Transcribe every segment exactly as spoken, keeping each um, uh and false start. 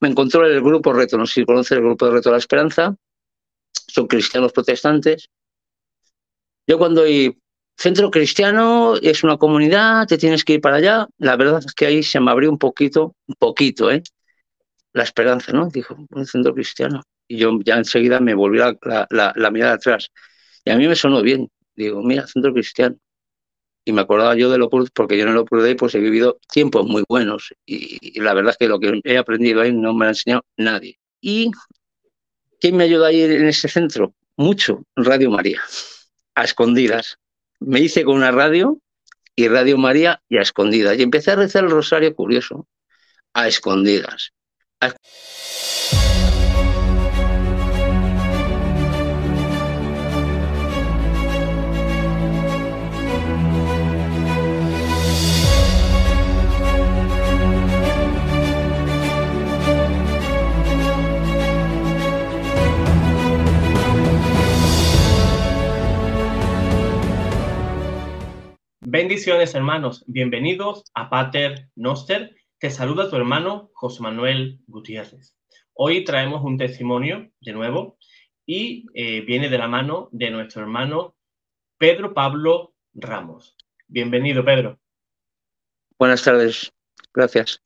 me encontró el grupo Reto, no sé si conoces el grupo de Reto de la Esperanza, son cristianos protestantes. Yo cuando hay centro cristiano, es una comunidad, te tienes que ir para allá, la verdad es que ahí se me abrió un poquito, un poquito, ¿eh? La esperanza, ¿no? Dijo, un centro cristiano. Y yo ya enseguida me volví la, la, la mirada atrás. Y a mí me sonó bien. Digo, mira, centro cristiano. Y me acordaba yo de lo porque yo en el Opus Dei pues he vivido tiempos muy buenos. Y, y la verdad es que lo que he aprendido ahí no me lo ha enseñado nadie. ¿Y quién me ayudó ahí en ese centro? Mucho, Radio María. A escondidas. Me hice con una radio y Radio María y a escondidas. Y empecé a rezar el rosario, curioso, a escondidas. A Bendiciones, hermanos. Bienvenidos a Pater Noster. Te saluda tu hermano José Manuel Gutiérrez. Hoy traemos un testimonio de nuevo y eh, viene de la mano de nuestro hermano Pedro Pablo Ramos. Bienvenido, Pedro. Buenas tardes. Gracias.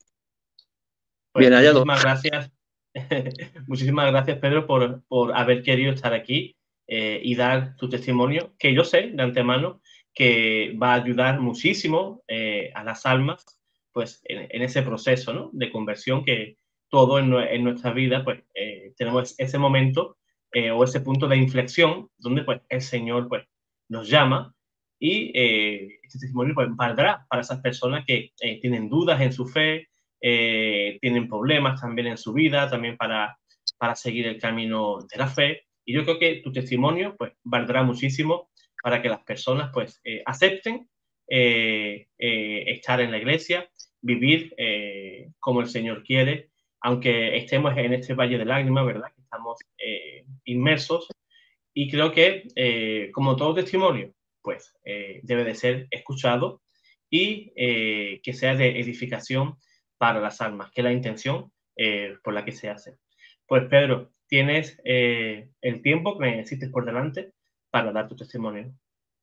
Pues Bien hallado. Muchísimas gracias. Muchísimas gracias, Pedro, por, por haber querido estar aquí eh, y dar tu testimonio, que yo sé de antemano que va a ayudar muchísimo eh, a las almas pues, en, en ese proceso, ¿no?, de conversión que todo en, en nuestra vida pues, eh, tenemos ese momento eh, o ese punto de inflexión donde pues, el Señor pues, nos llama y eh, este testimonio pues, valdrá para esas personas que eh, tienen dudas en su fe, eh, tienen problemas también en su vida, también para, para seguir el camino de la fe. Y yo creo que tu testimonio pues, valdrá muchísimo para que las personas pues eh, acepten eh, eh, estar en la iglesia, vivir eh, como el Señor quiere, aunque estemos en este valle de lágrimas, ¿verdad? Que estamos eh, inmersos. Y creo que, eh, como todo testimonio, pues eh, debe de ser escuchado y eh, que sea de edificación para las almas, que es la intención eh, por la que se hace. Pues Pedro, tienes eh, el tiempo que necesites por delante para dar tu testimonio.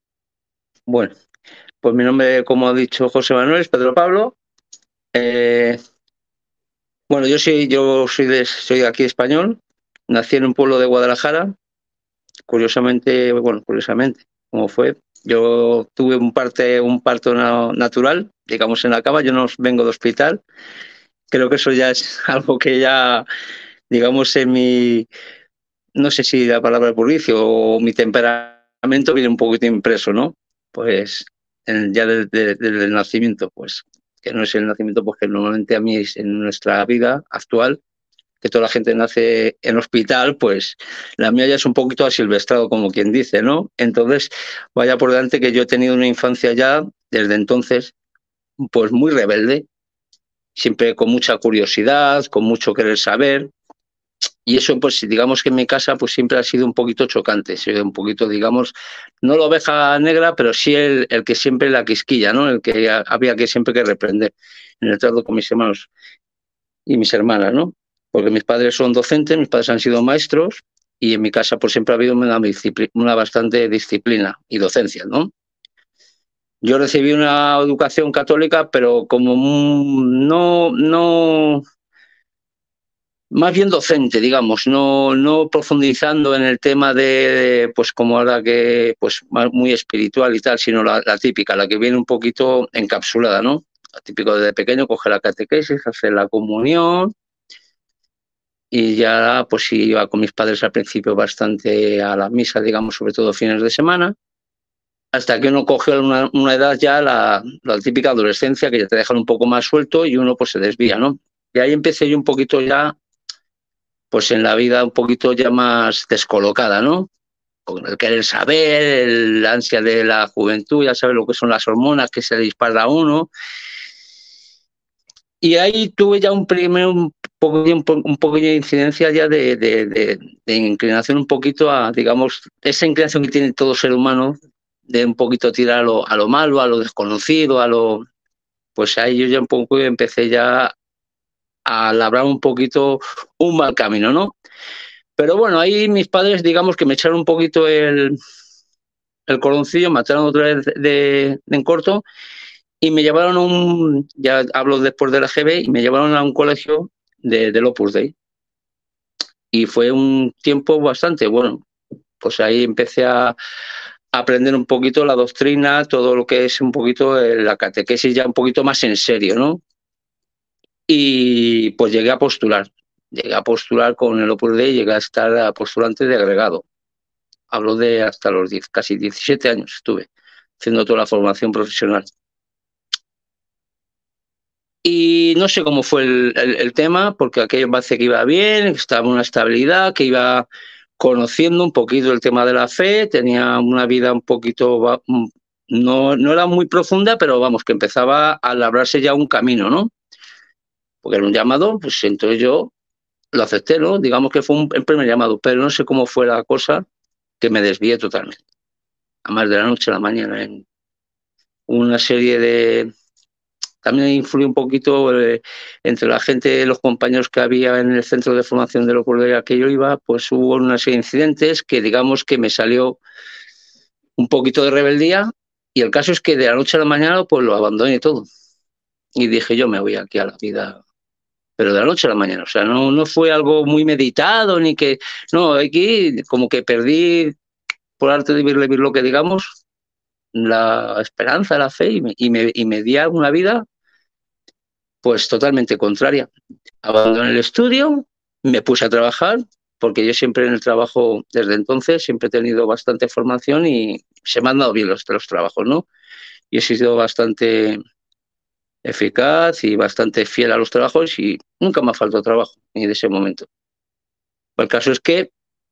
Bueno, pues mi nombre, como ha dicho José Manuel, es Pedro Pablo. Eh, bueno, yo soy, yo soy de, soy aquí español. Nací en un pueblo de Guadalajara. Curiosamente, bueno, curiosamente, como fue, yo tuve un, parte, un parto natural, digamos, en la cama. Yo no vengo de hospital. Creo que eso ya es algo que ya, digamos, en mi, no sé si la palabra puricio o mi temperamento viene un poquito impreso, ¿no? Pues en, ya desde, desde el nacimiento, pues que no es el nacimiento, pues que normalmente a mí en nuestra vida actual, que toda la gente nace en hospital, pues la mía ya es un poquito asilvestrado, como quien dice, ¿no? Entonces, vaya por delante que yo he tenido una infancia ya, desde entonces, pues muy rebelde, siempre con mucha curiosidad, con mucho querer saber. Y eso, pues digamos que en mi casa pues siempre ha sido un poquito chocante, sido un poquito, digamos, no la oveja negra, pero sí el, el que siempre la quisquilla, ¿no? El que había que siempre que reprender en el trato con mis hermanos y mis hermanas, ¿no? Porque mis padres son docentes, mis padres han sido maestros y en mi casa pues siempre ha habido una, una bastante disciplina y docencia, ¿no? Yo recibí una educación católica, pero como no, no, más bien docente, digamos, no, no profundizando en el tema de, pues como ahora que, pues muy espiritual y tal, sino la, la típica, la que viene un poquito encapsulada, ¿no? La típico desde pequeño, coger la catequesis, hacer la comunión y ya, pues sí, iba con mis padres al principio bastante a la misa, digamos, sobre todo fines de semana, hasta que uno coge una, una edad ya, la, la típica adolescencia, que ya te dejan un poco más suelto y uno pues se desvía, ¿no? Y ahí empecé yo un poquito ya pues en la vida un poquito ya más descolocada, ¿no? Con el querer saber, el ansia de la juventud, ya sabes lo que son las hormonas que se dispara a uno. Y ahí tuve ya un primer, un poquillo, un poquillo de incidencia ya de, de, de, de inclinación un poquito a, digamos, esa inclinación que tiene todo ser humano, de un poquito tirar a lo, a lo malo, a lo desconocido, a lo... Pues ahí yo ya un poco empecé ya a labrar un poquito un mal camino, ¿no? Pero bueno, ahí mis padres, digamos que me echaron un poquito el, el cordoncillo, me echaron otra vez de, de, de en corto y me llevaron a un, ya hablo después de la G B, y me llevaron a un colegio de, del Opus Dei. Y fue un tiempo bastante bueno. Pues ahí empecé a aprender un poquito la doctrina, todo lo que es un poquito la catequesis ya un poquito más en serio, ¿no? Y pues llegué a postular. Llegué a postular con el Opus Dei, llegué a estar postulante de agregado. Hablo de hasta los diez, casi diecisiete años estuve haciendo toda la formación profesional. Y no sé cómo fue el, el, el tema, porque aquello parece que iba bien, que estaba una estabilidad, que iba conociendo un poquito el tema de la fe, tenía una vida un poquito, no, no era muy profunda, pero vamos, que empezaba a labrarse ya un camino, ¿no? Porque era un llamado, pues entonces yo lo acepté, ¿no? Digamos que fue un, el primer llamado, pero no sé cómo fue la cosa, que me desvié totalmente. A más de la noche a la mañana, en una serie de... También influyó un poquito eh, entre la gente, los compañeros que había en el centro de formación de Opus Dei que yo iba, pues hubo una serie de incidentes que digamos que me salió un poquito de rebeldía, y el caso es que de la noche a la mañana pues lo abandoné todo. Y dije, yo me voy aquí a la vida, pero de la noche a la mañana. O sea, no, no fue algo muy meditado, ni que... No, aquí como que perdí, por arte de vivir lo que digamos, la esperanza, la fe, y me, y me, y me di a una vida pues totalmente contraria. Abandoné el estudio, me puse a trabajar, porque yo siempre en el trabajo, desde entonces, siempre he tenido bastante formación y se me han dado bien los, los trabajos, ¿no? Y he sido bastante eficaz y bastante fiel a los trabajos y nunca me ha faltado trabajo, ni de ese momento. El caso es que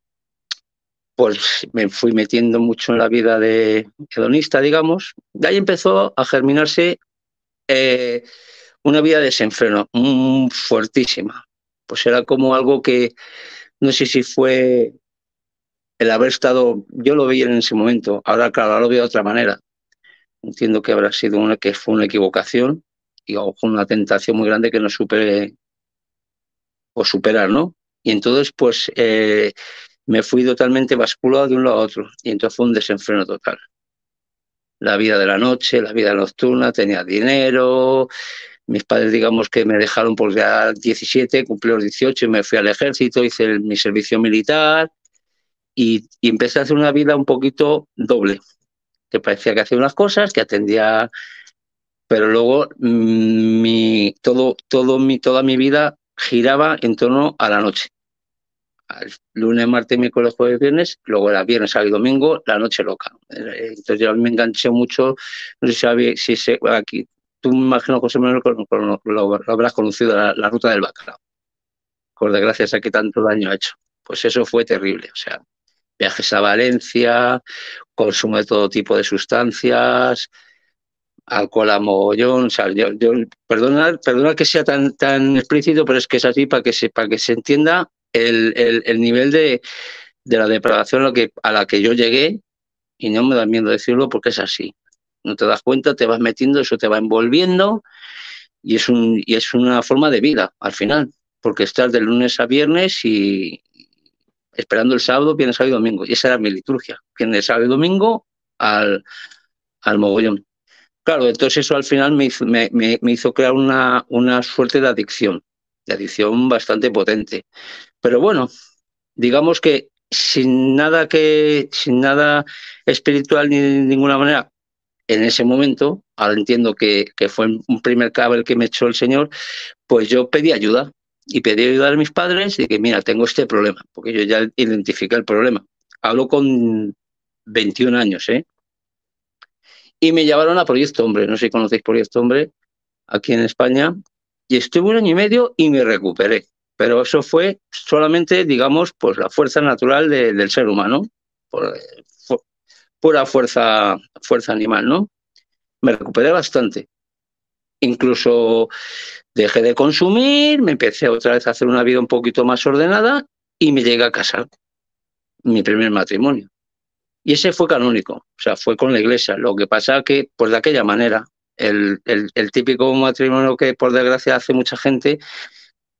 pues me fui metiendo mucho en la vida de hedonista, digamos, y ahí empezó a germinarse eh, una vida de desenfreno, mm, fuertísima. Pues era como algo que, no sé si fue el haber estado, yo lo veía en ese momento, ahora claro, ahora lo veo de otra manera. Entiendo que habrá sido una, que fue una equivocación y o una tentación muy grande que no supe o superar, ¿no? Y entonces, pues, eh, me fui totalmente basculado de un lado a otro. Y entonces fue un desenfreno total. La vida de la noche, la vida nocturna, tenía dinero. Mis padres, digamos que me dejaron por ya diecisiete, cumplí los dieciocho y me fui al ejército, hice el, mi servicio militar y, y empecé a hacer una vida un poquito doble. Que parecía que hacía unas cosas, que atendía, pero luego mmm, mi, todo, todo mi, toda mi vida giraba en torno a la noche. Al lunes, martes, miércoles, jueves, viernes, luego era viernes, sábado y domingo, la noche loca. Entonces yo me enganché mucho, no sé si, había, si se, aquí, tú me imagino, José Manuel, lo, lo, lo, lo habrás conocido, la, la ruta del bacalao, por desgracia sé que tanto daño ha hecho. Pues eso fue terrible, o sea, viajes a Valencia, consumo de todo tipo de sustancias, alcohol a mogollón, o sea, yo, yo, perdona, perdona que sea tan, tan explícito, pero es que es así para que se, para que se entienda el, el, el nivel de, de la depravación a la, que, a la que yo llegué, y no me da miedo decirlo porque es así. No te das cuenta, te vas metiendo, eso te va envolviendo, y es, un, y es una forma de vida al final, porque estás de lunes a viernes y esperando el sábado, viernes, sábado y domingo, y esa era mi liturgia, viernes, sábado y domingo al, al mogollón. Claro, entonces eso al final me hizo, me, me, me hizo crear una, una suerte de adicción, de adicción bastante potente. Pero bueno, digamos que sin nada que, sin nada espiritual ni de ninguna manera, en ese momento, ahora entiendo que, que fue un primer cable que me echó el Señor, pues yo pedí ayuda. Y pedí ayuda a mis padres y que, mira, tengo este problema, porque yo ya identifiqué el problema. Hablo con veintiún años, ¿eh? Y me llevaron a Proyecto Hombre, no sé si conocéis Proyecto Hombre, aquí en España, y estuve un año y medio y me recuperé. Pero eso fue solamente, digamos, pues la fuerza natural de, del ser humano, por, por, pura fuerza, fuerza animal, ¿no? Me recuperé bastante. Incluso dejé de consumir, me empecé otra vez a hacer una vida un poquito más ordenada y me llegué a casar, mi primer matrimonio. Y ese fue canónico, o sea, fue con la iglesia. Lo que pasa que, pues de aquella manera, el, el, el típico matrimonio que por desgracia hace mucha gente,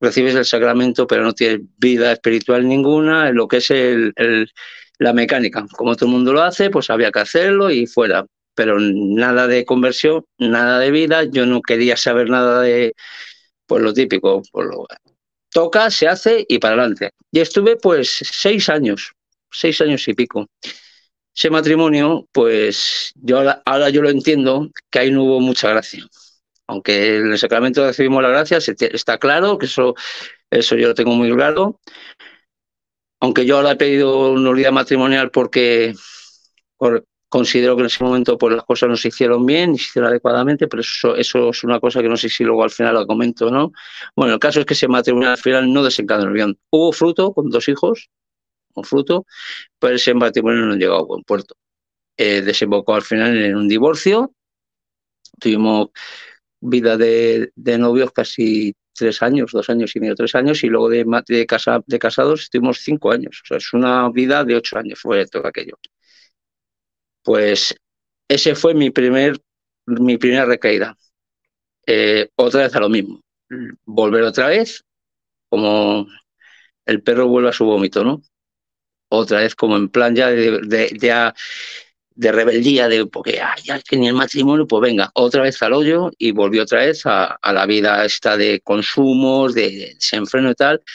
recibes el sacramento, pero no tienes vida espiritual ninguna, en lo que es el, el, la mecánica. Como todo el mundo lo hace, pues había que hacerlo y fuera. Pero nada de conversión, nada de vida. Yo no quería saber nada de, pues lo típico, pues lo toca, se hace y para adelante. Y estuve pues seis años, seis años y pico. Ese matrimonio, pues yo ahora, ahora yo lo entiendo, que ahí no hubo mucha gracia. Aunque en el sacramento recibimos la gracia, está claro que eso, eso yo lo tengo muy claro. Aunque yo ahora he pedido nulidad matrimonial porque por, considero que en ese momento pues, las cosas no se hicieron bien, ni se hicieron adecuadamente, pero eso, eso es una cosa que no sé si luego al final lo comento o no. Bueno, el caso es que ese matrimonio al final no desencadenó bien. Hubo fruto con dos hijos, un fruto, pero ese matrimonio no llegó a buen puerto. Eh, desembocó al final en un divorcio. Tuvimos vida de, de novios casi tres años, dos años y medio, tres años, y luego de, de, casa, de casados estuvimos cinco años. O sea, es una vida de ocho años, fue todo aquello. Pues ese fue mi primer, mi primera recaída. Eh, otra vez a lo mismo. Volver otra vez, como el perro vuelve a su vómito, ¿no? Otra vez como en plan ya de, de, de, de rebeldía, de porque ah, ya que ni el matrimonio, pues venga, otra vez al hoyo y volví otra vez a, a la vida esta de consumos, de, de desenfreno y tal.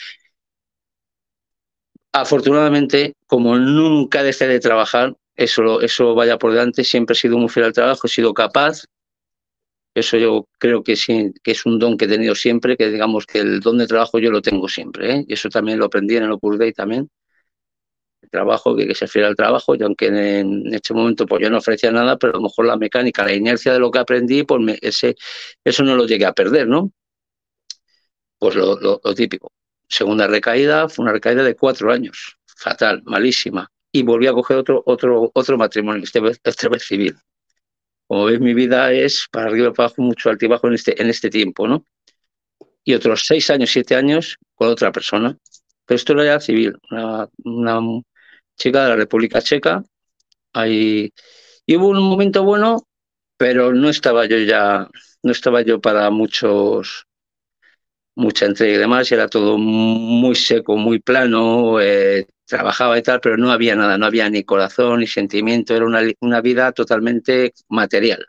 Afortunadamente, como nunca dejé de trabajar, eso, eso vaya por delante, siempre he sido muy fiel al trabajo, he sido capaz. Eso yo creo que sí, que es un don que he tenido siempre, que digamos que el don de trabajo yo lo tengo siempre, ¿eh? Y eso también lo aprendí en el Opus Dei también. El trabajo, que, que se fiel al trabajo, y aunque en, en este momento pues yo no ofrecía nada, pero a lo mejor la mecánica, la inercia de lo que aprendí, pues me, ese, eso no lo llegué a perder, ¿no? Pues lo, lo, lo típico. Segunda recaída, fue una recaída de cuatro años, fatal, malísima. Y volví a coger otro, otro, otro matrimonio, este vez, este vez civil. Como veis, mi vida es para arriba y para abajo, mucho altibajo en este, en este tiempo, ¿no? Y otros seis años, siete años con otra persona. Pero esto era ya civil, una, una chica de la República Checa. Ahí, y hubo un momento bueno, pero no estaba yo ya, no estaba yo para muchos, mucha entrega y demás, y era todo muy seco, muy plano, eh, trabajaba y tal, pero no había nada, no había ni corazón ni sentimiento, era una, una vida totalmente material.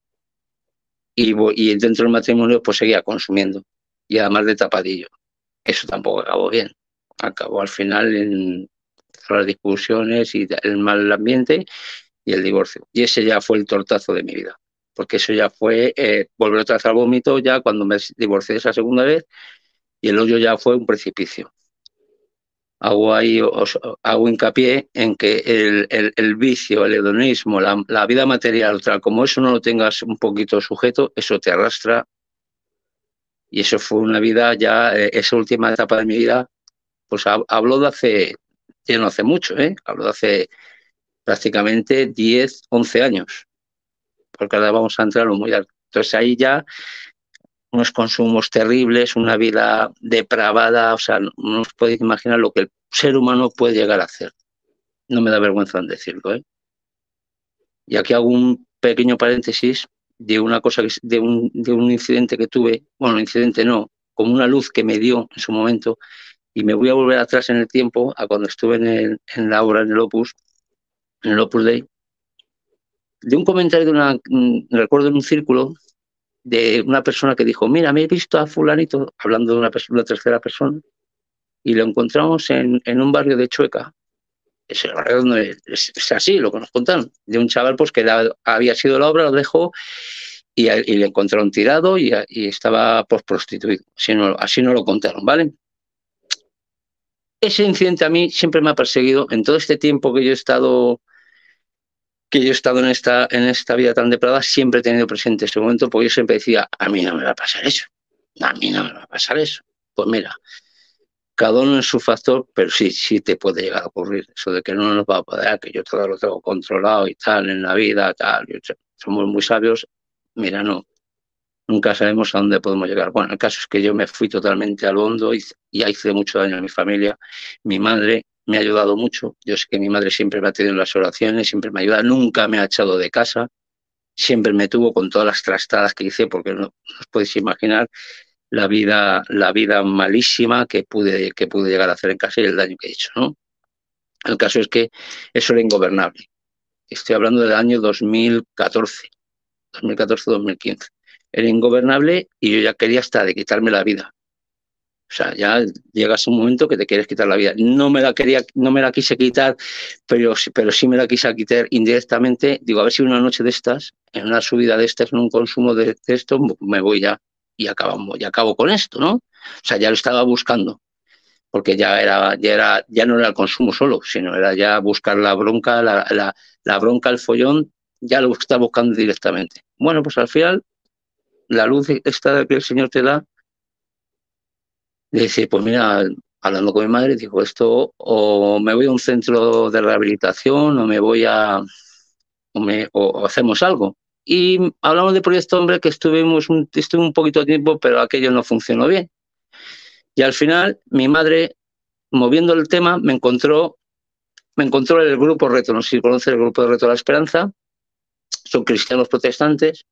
Y, y dentro del matrimonio pues seguía consumiendo, y además de tapadillo. Eso tampoco acabó bien. Acabó al final en las discusiones y el mal ambiente y el divorcio. Y ese ya fue el tortazo de mi vida. Porque eso ya fue eh, volver otra vez al vómito ya cuando me divorcié esa segunda vez, y el hoyo ya fue un precipicio. Hago ahí, os, hago hincapié en que el, el, el vicio, el hedonismo, la, la vida material, tal, como eso no lo tengas un poquito sujeto, eso te arrastra. Y eso fue una vida ya, eh, esa última etapa de mi vida, pues hablo de hace, ya no hace mucho, ¿eh? Hablo de hace prácticamente diez, once años, porque ahora vamos a entrar muy alto. Entonces ahí ya unos consumos terribles, una vida depravada, o sea, no, no os podéis imaginar lo que el ser humano puede llegar a hacer. No me da vergüenza en decirlo, ¿eh? Y aquí hago un pequeño paréntesis de una cosa, que, de, un, de un incidente que tuve, bueno, incidente no, como una luz que me dio en su momento, y me voy a volver atrás en el tiempo, a cuando estuve en, el, en la obra, en el Opus, en el Opus Dei, de un comentario de una, recuerdo en un círculo, de una persona que dijo, mira, me he visto a fulanito, hablando de una, persona, una tercera persona, y lo encontramos en, en un barrio de Chueca. Es, es, es así lo que nos contaron, de un chaval pues que da, había sido la obra, lo dejó y, y le encontraron tirado y, y estaba pues prostituido. Así no, así no lo contaron, ¿vale? Ese incidente a mí siempre me ha perseguido en todo este tiempo que yo he estado que yo he estado en esta, en esta vida tan depravada, siempre he tenido presente ese momento, porque yo siempre decía, a mí no me va a pasar eso, a mí no me va a pasar eso. Pues mira, cada uno en su factor, pero sí, sí te puede llegar a ocurrir eso de que no nos va a poder, que yo todo lo tengo controlado y tal, en la vida, tal, somos muy sabios. Mira, no, nunca sabemos a dónde podemos llegar. Bueno, el caso es que yo me fui totalmente al hondo y, y hice mucho daño a mi familia. Mi madre me ha ayudado mucho. Yo sé que mi madre siempre me ha tenido en las oraciones, siempre me ha ayudado, nunca me ha echado de casa, siempre me tuvo con todas las trastadas que hice, porque no, no os podéis imaginar la vida, la vida malísima que pude, que pude llegar a hacer en casa y el daño que he hecho, ¿no? El caso es que eso era ingobernable. Estoy hablando del año dos mil catorce, dos mil catorce dos mil quince. Era ingobernable y yo ya quería hasta de quitarme la vida. O sea, ya llegas a un momento que te quieres quitar la vida. No me la quería, no me la quise quitar, pero, pero sí me la quise quitar indirectamente. Digo, a ver si una noche de estas, en una subida de estas, en un consumo de, de esto, me voy ya y acabamos, y acabo con esto, ¿no? O sea, ya lo estaba buscando, porque ya era, ya era, ya no era el consumo solo, sino era ya buscar la bronca, la, la, la bronca, el follón, ya lo estaba buscando directamente. Bueno, pues al final, la luz esta que el Señor te da, dice, pues mira, hablando con mi madre, dijo, esto o me voy a un centro de rehabilitación o me voy a, o, me, o hacemos algo. Y hablamos de Proyecto Hombre, que estuvimos un, estuve un poquito de tiempo, pero aquello no funcionó bien. Y al final, mi madre, moviendo el tema, me encontró, me encontró el grupo Reto, no sé si conoces el grupo de Reto de la Esperanza, son cristianos protestantes.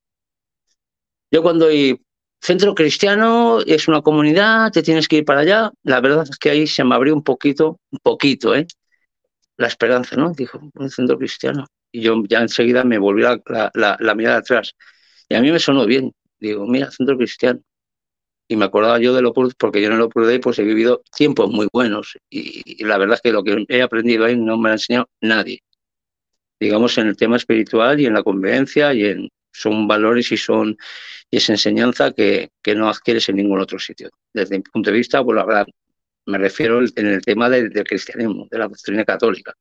Yo cuando hay centro cristiano, es una comunidad, te tienes que ir para allá, la verdad es que ahí se me abrió un poquito, un poquito, ¿eh? La esperanza, ¿no? Dijo, un centro cristiano. Y yo ya enseguida me volví la, la, la mirada atrás. Y a mí me sonó bien. Digo, mira, centro cristiano. Y me acordaba yo de lo porque yo en el Opus Dei pues he vivido tiempos muy buenos. Y, y la verdad es que lo que he aprendido ahí no me lo ha enseñado nadie. Digamos, en el tema espiritual y en la convivencia y en son valores y son y es enseñanza que, que no adquieres en ningún otro sitio. Desde mi punto de vista, pues la verdad, me refiero en el tema del, del cristianismo, de la doctrina católica.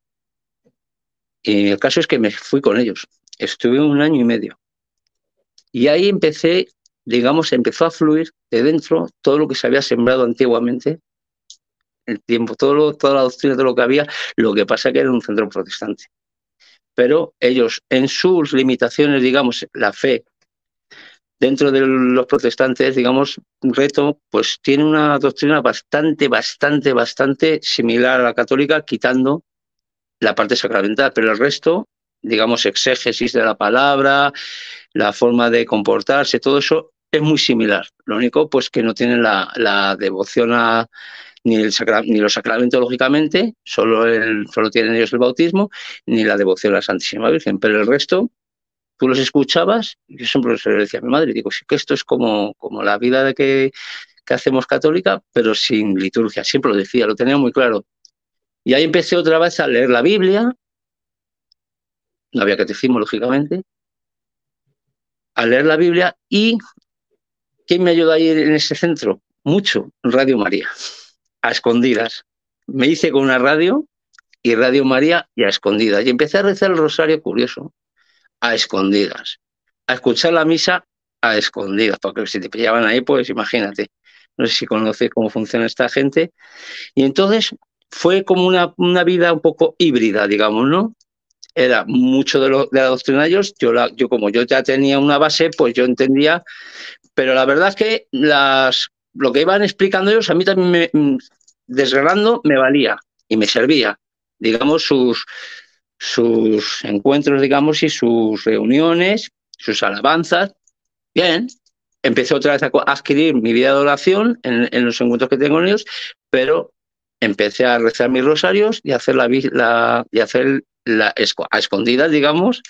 Y el caso es que me fui con ellos. Estuve un año y medio. Y ahí empecé, digamos, empezó a fluir de dentro todo lo que se había sembrado antiguamente, el tiempo, todo lo, toda la doctrina, todo lo que había. Lo que pasa es que era un centro protestante. Pero ellos, en sus limitaciones, digamos, la fe, dentro de los protestantes, digamos, Reto, pues tiene una doctrina bastante, bastante, bastante similar a la católica, quitando la parte sacramental, pero el resto, digamos, exégesis de la palabra, la forma de comportarse, todo eso es muy similar. Lo único, pues, que no tienen la, la devoción a ni, el sacra, ni los sacramentos, lógicamente, solo, el, solo tienen ellos el bautismo, ni la devoción a la Santísima Virgen, pero el resto, tú los escuchabas, yo siempre se lo decía a mi madre, digo, sí que esto es como, como la vida de que, que hacemos católica, pero sin liturgia, siempre lo decía, lo tenía muy claro. Y ahí empecé otra vez a leer la Biblia, no había catecismo, lógicamente, a leer la Biblia. Y ¿quién me ayudó a ir en ese centro? Mucho, Radio María, a escondidas. Me hice con una radio y Radio María y a escondidas. Y empecé a rezar el rosario, curioso, a escondidas. A escuchar la misa a escondidas, porque si te pillaban ahí, pues imagínate. No sé si conoces cómo funciona esta gente. Y entonces fue como una, una vida un poco híbrida, digamos, ¿no? Era mucho de, lo, de la doctrina de ellos. Yo, la, yo, como yo ya tenía una base, pues yo entendía. Pero la verdad es que las, lo que iban explicando ellos, a mí también, me, desgranando, me valía y me servía. Digamos, sus, sus encuentros, digamos, y sus reuniones, sus alabanzas. Bien, empecé otra vez a adquirir mi vida de oración en, en los encuentros que tengo con ellos, pero empecé a rezar mis rosarios y a hacer la, la, y hacer la a escondidas, digamos,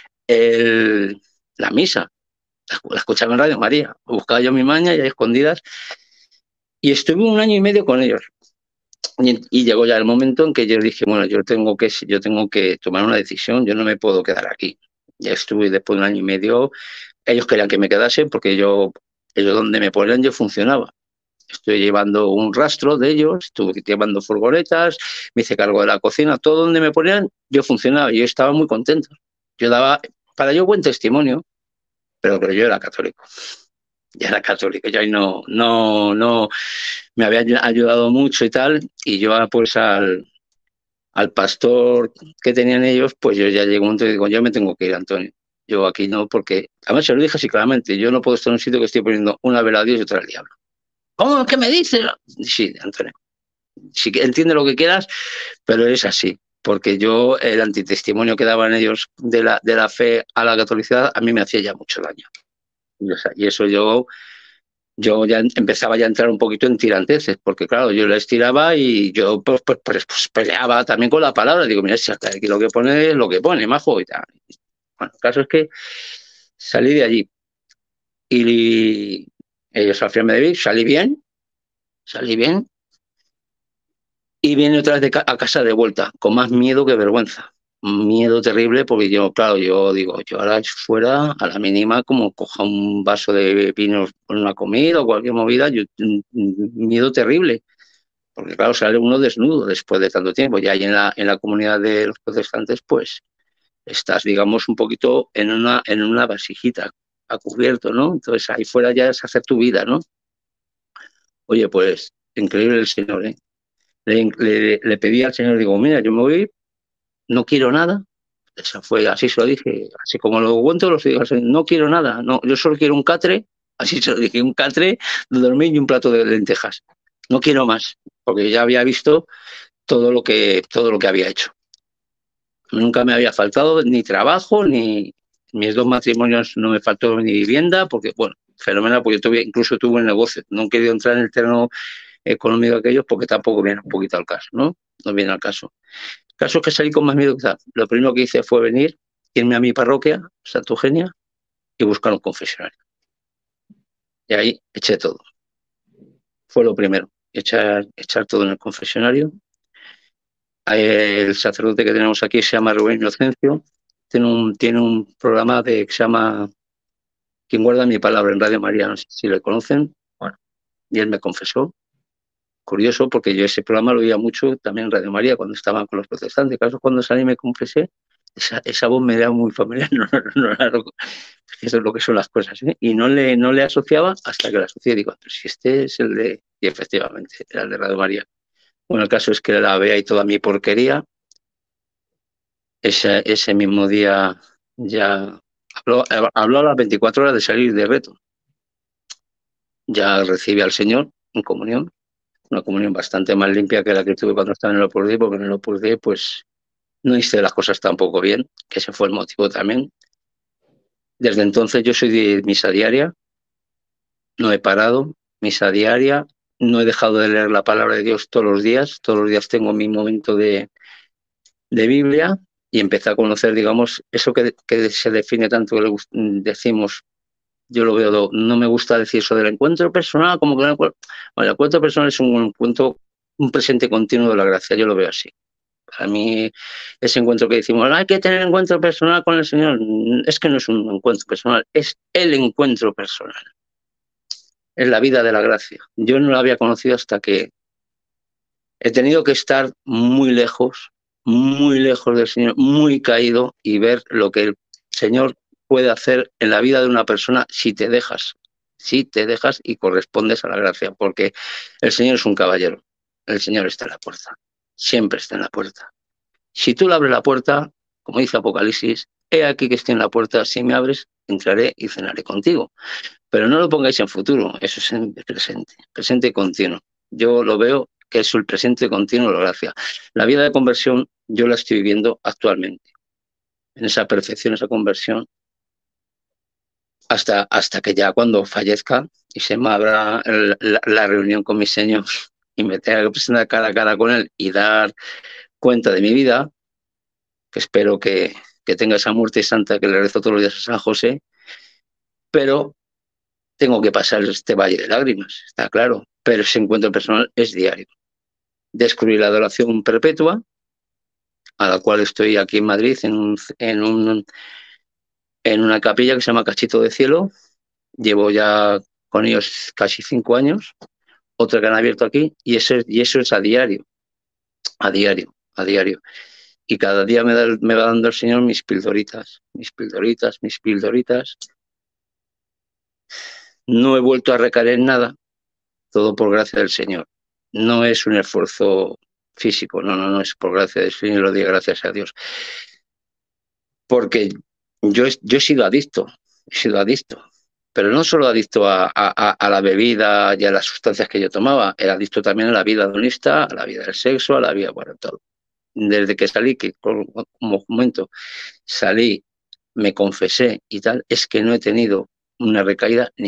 el, la misa. La escuchaba en Radio María, buscaba yo mi maña y a escondidas. Y estuve un año y medio con ellos. Y, y llegó ya el momento en que yo dije, bueno, yo tengo que, yo tengo que tomar una decisión, yo no me puedo quedar aquí. Ya estuve después de un año y medio. Ellos querían que me quedase porque yo, ellos donde me ponían yo funcionaba. Estoy llevando un rastro de ellos, estuve llevando furgonetas, me hice cargo de la cocina, todo donde me ponían yo funcionaba y yo estaba muy contento. Yo daba, para yo, buen testimonio, pero, pero yo era católico. Ya era católico, yo ahí no, no, no, me había ayudado mucho y tal, y yo pues al, al pastor que tenían ellos, pues yo ya llego un momento y digo, yo me tengo que ir, Antonio. Yo aquí no, porque, además se lo dije así claramente, yo no puedo estar en un sitio que estoy poniendo una vela a Dios y otra al diablo. ¿Cómo? ¿Qué me dices? Sí, Antonio, sí que entiende lo que quieras, pero es así, porque yo, el antitestimonio que daban ellos de la, de la fe a la catolicidad, a mí me hacía ya mucho daño. Y, o sea, y eso yo yo ya empezaba ya a entrar un poquito en tiranteces, porque claro, yo les tiraba y yo pues, pues, pues, pues peleaba también con la palabra. Digo, mira, si hasta aquí lo que pone es lo que pone, majo, y tal. Bueno, el caso es que salí de allí y ellos al final me debí, salí bien, salí bien, y viene otra vez de ca a casa de vuelta, con más miedo que vergüenza. Miedo terrible, porque yo, claro, yo digo, yo ahora fuera, a la mínima, como coja un vaso de vino con una comida o cualquier movida, yo, miedo terrible. Porque claro, sale uno desnudo después de tanto tiempo. Y ahí en la, en la comunidad de los protestantes, pues estás, digamos, un poquito en una, en una vasijita a cubierto, ¿no? Entonces ahí fuera ya es hacer tu vida, ¿no? Oye, pues increíble el Señor, ¿eh? Le, le, le pedí al Señor, digo, mira, yo me voy, no quiero nada. Esa fue, así se lo dije, así como lo cuento, lo digo, no quiero nada, no, yo solo quiero un catre, así se lo dije, un catre de dormir y un plato de lentejas. No quiero más, porque ya había visto todo lo que, todo lo que había hecho. Nunca me había faltado ni trabajo, ni mis dos matrimonios no me faltó ni vivienda, porque, bueno, fenomenal, porque yo tuve, incluso tuve un negocio. No he querido entrar en el terreno económico de aquellos porque tampoco viene un poquito al caso, ¿no? No viene al caso. El caso es que salí con más miedo que tal. Lo primero que hice fue venir, irme a mi parroquia, Santa Eugenia, y buscar un confesionario. Y ahí eché todo. Fue lo primero, echar, echar todo en el confesionario. El sacerdote que tenemos aquí se llama Rubén Inocencio, tiene un, tiene un programa de, que se llama Quien guarda mi palabra en Radio María, no sé si le conocen. Bueno, y él me confesó. Curioso, porque yo ese programa lo oía mucho también en Radio María cuando estaban con los protestantes. Caso cuando salí y me confesé, esa, esa voz me era muy familiar, no, no, no era lo, eso es lo que son las cosas, ¿eh? Y no le, no le asociaba hasta que la asocié. Digo, pero si este es el de... Y efectivamente, era el de Radio María. Bueno, el caso es que la vea y toda mi porquería. Ese, ese mismo día ya habló, habló a las veinticuatro horas de salir de reto. Ya recibí al Señor en comunión, una comunión bastante más limpia que la que tuve cuando estaba en el Opus Dei, porque en el Opus Dei pues no hice las cosas tampoco bien, que ese fue el motivo también. Desde entonces yo soy de misa diaria, no he parado, misa diaria, no he dejado de leer la palabra de Dios todos los días, todos los días tengo mi momento de, de Biblia, y empecé a conocer, digamos, eso que, que se define tanto, que le decimos, yo lo veo, no me gusta decir eso del encuentro personal, como que el encuentro, bueno, el encuentro personal es un encuentro, un presente continuo de la gracia, yo lo veo así. Para mí, ese encuentro que decimos, hay que tener encuentro personal con el Señor, es que no es un encuentro personal, es el encuentro personal. Es la vida de la gracia. Yo no la había conocido hasta que he tenido que estar muy lejos, muy lejos del Señor, muy caído, y ver lo que el Señor puede hacer en la vida de una persona si te dejas, si te dejas y correspondes a la gracia, porque el Señor es un caballero, el Señor está en la puerta, siempre está en la puerta. Si tú le abres la puerta, como dice Apocalipsis, he aquí que estoy en la puerta, si me abres, entraré y cenaré contigo. Pero no lo pongáis en futuro, eso es en presente, presente continuo. Yo lo veo que es el presente continuo de la gracia. La vida de conversión yo la estoy viviendo actualmente, en esa perfección, esa conversión, hasta, hasta que ya cuando fallezca y se me abra el, la, la reunión con mi Señor y me tenga que presentar cara a cara con Él y dar cuenta de mi vida, que espero que, que tenga esa muerte santa que le rezo todos los días a San José, pero tengo que pasar este valle de lágrimas, está claro, pero ese encuentro personal es diario. Descubrí la adoración perpetua, a la cual estoy aquí en Madrid, en, un, en, un, en una capilla que se llama Cachito de Cielo. Llevo ya con ellos casi cinco años, otra que han abierto aquí, y eso, y eso es a diario, a diario, a diario. Y cada día me, da, me va dando el Señor mis pildoritas, mis pildoritas, mis pildoritas. No he vuelto a recaer en nada, todo por gracia del Señor. No es un esfuerzo físico, no, no, no, es por gracia del Señor, lo digo gracias a Dios. Porque yo, yo he sido adicto, he sido adicto, pero no solo adicto a, a, a la bebida y a las sustancias que yo tomaba, era adicto también a la vida hedonista, a la vida del sexo, a la vida, bueno, todo. Desde que salí, que como momento salí, me confesé y tal, es que no he tenido una recaída ni nada.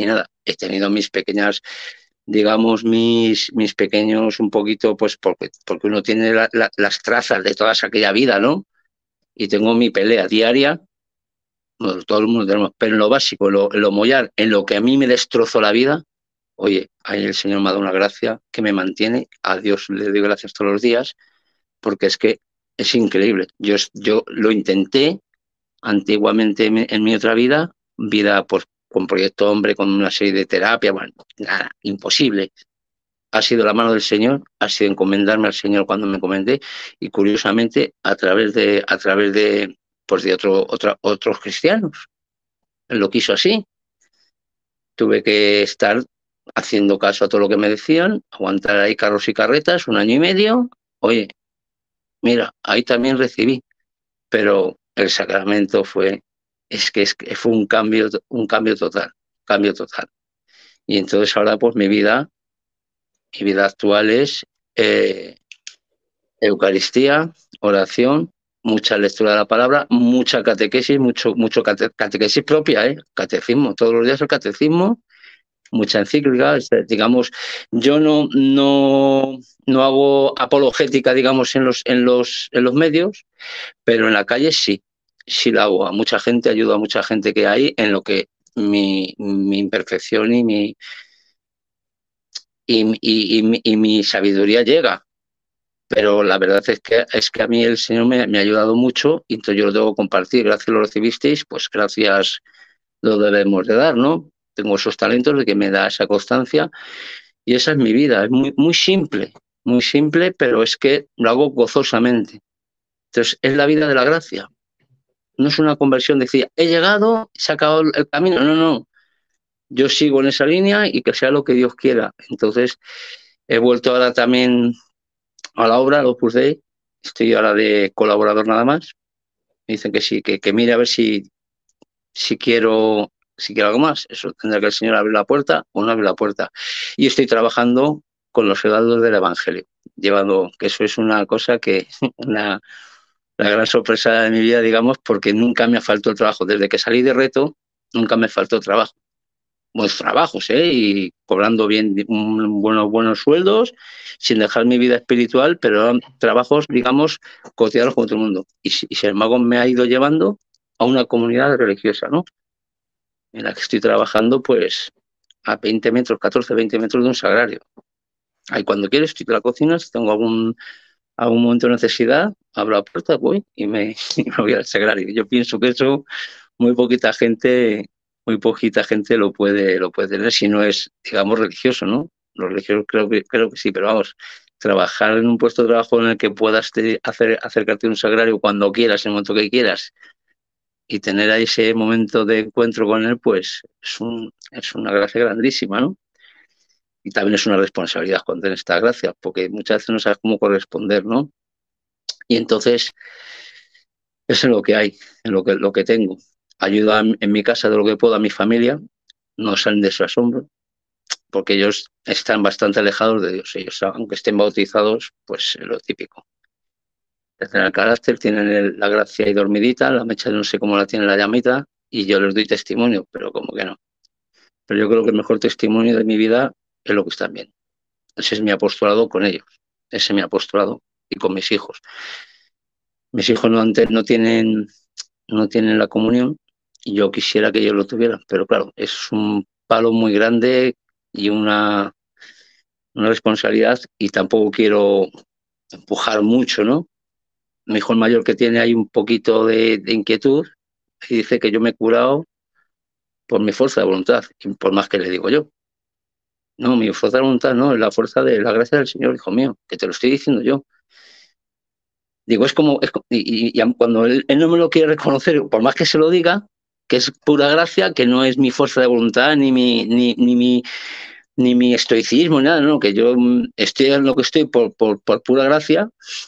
he tenido mis pequeñas, digamos, mis, mis pequeños un poquito, pues porque, porque uno tiene la, la, las trazas de toda aquella vida, ¿no? Y tengo mi pelea diaria, bueno, todo el mundo tenemos, pero en lo básico, en lo, en lo mollar, en lo que a mí me destrozó la vida, oye, ahí el Señor me ha dado una gracia que me mantiene, a Dios le doy gracias todos los días, porque es que es increíble. Yo, yo lo intenté antiguamente en mi, en mi otra vida, vida pues, con Proyecto Hombre, con una serie de terapias, bueno, nada, imposible. Ha sido la mano del Señor, ha sido encomendarme al Señor cuando me encomendé y curiosamente a través de, a través de, pues de otro, otra, otros cristianos. Él lo quiso así. Tuve que estar haciendo caso a todo lo que me decían, aguantar ahí carros y carretas un año y medio. Oye, mira, ahí también recibí, pero el sacramento fue, es que, es que fue un cambio, un cambio total, cambio total. Y entonces ahora pues mi vida, mi vida actual es eh, Eucaristía, oración, mucha lectura de la palabra, mucha catequesis, mucho, mucho cate, catequesis propia, ¿eh? Catecismo, todos los días el catecismo, mucha encíclica, digamos, yo no, no, no hago apologética, digamos, en los, en los, en los medios, pero en la calle sí, sí la hago. A mucha gente, ayudo a mucha gente que hay en lo que mi, mi imperfección y mi, y, y, y, y mi sabiduría llega. Pero la verdad es que, es que a mí el Señor me, me ha ayudado mucho y entonces yo lo debo compartir. Gracias lo recibisteis, pues gracias lo debemos de dar, ¿no? Tengo esos talentos de que me da esa constancia y esa es mi vida. Es muy, muy simple, muy simple, pero es que lo hago gozosamente. Entonces, es la vida de la gracia. No es una conversión de decir, he llegado, se ha acabado el camino. No, no. Yo sigo en esa línea y que sea lo que Dios quiera. Entonces, he vuelto ahora también a la obra, al Opus Dei. Estoy ahora de colaborador nada más. Me dicen que sí, que, que mire a ver si, si quiero si quiero algo más. Eso tendrá que el Señor abrir la puerta o no abrir la puerta. Y estoy trabajando con los heraldos del Evangelio, llevando, que eso es una cosa que, una, la gran sorpresa de mi vida, digamos, porque nunca me ha faltado el trabajo. Desde que salí de Reto, nunca me faltó trabajo. Buenos trabajos, ¿eh? Y cobrando bien un, buenos, buenos sueldos, sin dejar mi vida espiritual, pero eran trabajos, digamos, cotidianos con todo el mundo. Y, y sin embargo me ha ido llevando a una comunidad religiosa, ¿no? En la que estoy trabajando, pues, a veinte metros, catorce, veinte metros de un sagrario. Ahí cuando quieres, estoy en la cocina, si tengo algún, algún momento de necesidad, abro la puerta, voy y me, y me voy al sagrario. Yo pienso que eso muy poquita gente, muy poquita gente lo puede, lo puede tener si no es, digamos, religioso, ¿no? Los religiosos creo que, creo que sí, pero vamos, trabajar en un puesto de trabajo en el que puedas te, hacer, acercarte a un sagrario cuando quieras, en el momento que quieras, y tener ahí ese momento de encuentro con él, pues es, un, es una gracia grandísima, ¿no? Y también es una responsabilidad cuando tienes esta gracia, porque muchas veces no sabes cómo corresponder, ¿no? Y entonces, eso es lo que hay, en lo que, lo que tengo. Ayuda en mi casa de lo que puedo a mi familia, no salen de su asombro, porque ellos están bastante alejados de Dios. Ellos, aunque estén bautizados, pues es lo típico. Tienen el carácter, tienen el, la gracia ahí dormidita, la mecha no sé cómo la tiene la llamita, y yo les doy testimonio, pero como que no. Pero yo creo que el mejor testimonio de mi vida es lo que están viendo. Ese es mi apostolado con ellos, ese es mi apostolado y con mis hijos. Mis hijos no, antes no tienen, no tienen la comunión y yo quisiera que ellos lo tuvieran, pero claro, es un palo muy grande y una, una responsabilidad y tampoco quiero empujar mucho, ¿no? Mi hijo el mayor que tiene ahí un poquito de, de inquietud y dice que yo me he curado por mi fuerza de voluntad, y por más que le digo yo. No, mi fuerza de voluntad no, es la fuerza de la gracia del Señor, hijo mío, que te lo estoy diciendo yo. Digo, es como, es, y, y, y cuando él, él no me lo quiere reconocer, por más que se lo diga, que es pura gracia, que no es mi fuerza de voluntad, ni mi, ni, ni mi, ni mi estoicismo, nada, no, que yo estoy en lo que estoy por, por, por pura gracia.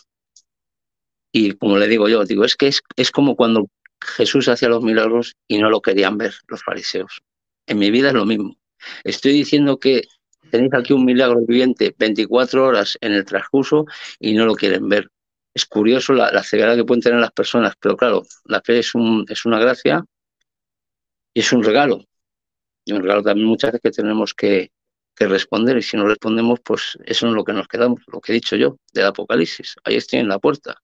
Y como le digo yo, digo, es que es, es como cuando Jesús hacía los milagros y no lo querían ver los fariseos. En mi vida es lo mismo. Estoy diciendo que tenéis aquí un milagro viviente veinticuatro horas en el transcurso y no lo quieren ver. Es curioso la, la ceguera que pueden tener las personas, pero claro, la fe es, un, es una gracia y es un regalo. Y un regalo también muchas veces que tenemos que, que responder, y si no respondemos, pues eso es lo que nos quedamos, lo que he dicho yo, del Apocalipsis. Ahí estoy en la puerta.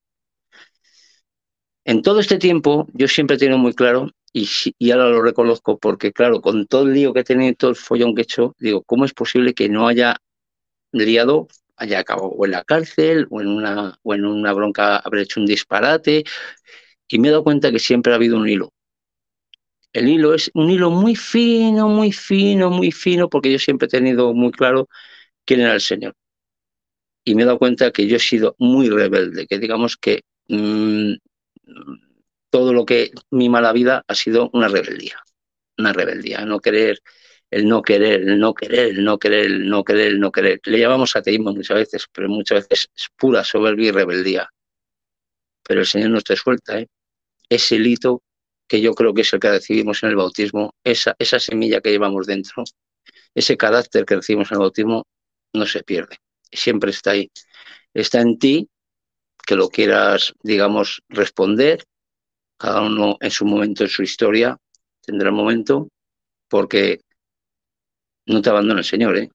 En todo este tiempo, yo siempre he tenido muy claro, y, y ahora lo reconozco, porque claro, con todo el lío que he tenido, todo el follón que he hecho, digo, ¿cómo es posible que no haya liado, haya acabado o en la cárcel, o en una, o en una bronca, haber hecho un disparate? Y me he dado cuenta que siempre ha habido un hilo. El hilo es un hilo muy fino, muy fino, muy fino, porque yo siempre he tenido muy claro quién era el Señor. Y me he dado cuenta que yo he sido muy rebelde, que digamos que mmm, todo lo que mi mala vida ha sido una rebeldía, una rebeldía, no querer, el no querer, el no querer, el no querer, el no querer, el no querer. Le llamamos ateísmo muchas veces, pero muchas veces es pura soberbia y rebeldía. Pero el Señor no te suelta, ¿eh? Ese hilito que yo creo que es el que recibimos en el bautismo, esa, esa semilla que llevamos dentro, ese carácter que recibimos en el bautismo, no se pierde. Siempre está ahí. Está en ti, que lo quieras, digamos, responder, cada uno en su momento, en su historia, tendrá el momento, porque no te abandona el Señor, ¿eh?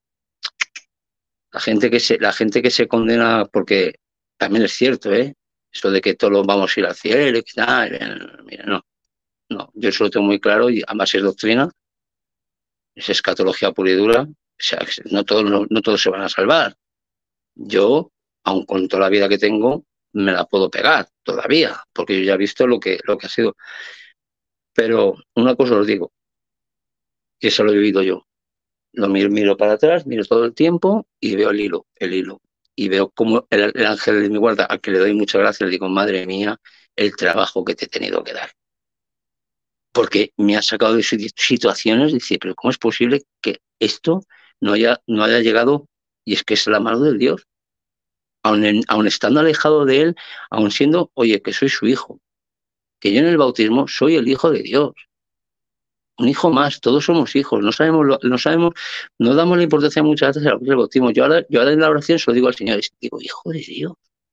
La gente que se, la gente que se condena, porque también es cierto, ¿eh? Eso de que todos vamos a ir al cielo y que tal, mira, no, no, yo eso lo tengo muy claro y además es doctrina, es escatología pura y dura, o sea, no todos, no, no todos se van a salvar. Yo, aun con toda la vida que tengo, me la puedo pegar todavía, porque yo ya he visto lo que, lo que ha sido. Pero una cosa os digo, y eso lo he vivido yo. Lo miro, miro para atrás, miro todo el tiempo y veo el hilo, el hilo. Y veo cómo el, el ángel de mi guarda, al que le doy muchas gracias, le digo, madre mía, el trabajo que te he tenido que dar. Porque me ha sacado de situaciones, dice, pero ¿cómo es posible que esto no haya, no haya llegado? Y es que es la mano de Dios. Aun, en, aun estando alejado de él, aun siendo, oye, que soy su hijo, que yo en el bautismo soy el hijo de Dios. Un hijo más, todos somos hijos, no sabemos, no sabemos, no damos la importancia muchas veces al bautismo. Yo ahora, yo ahora en la oración se lo digo al Señor, digo, hijo de Dios.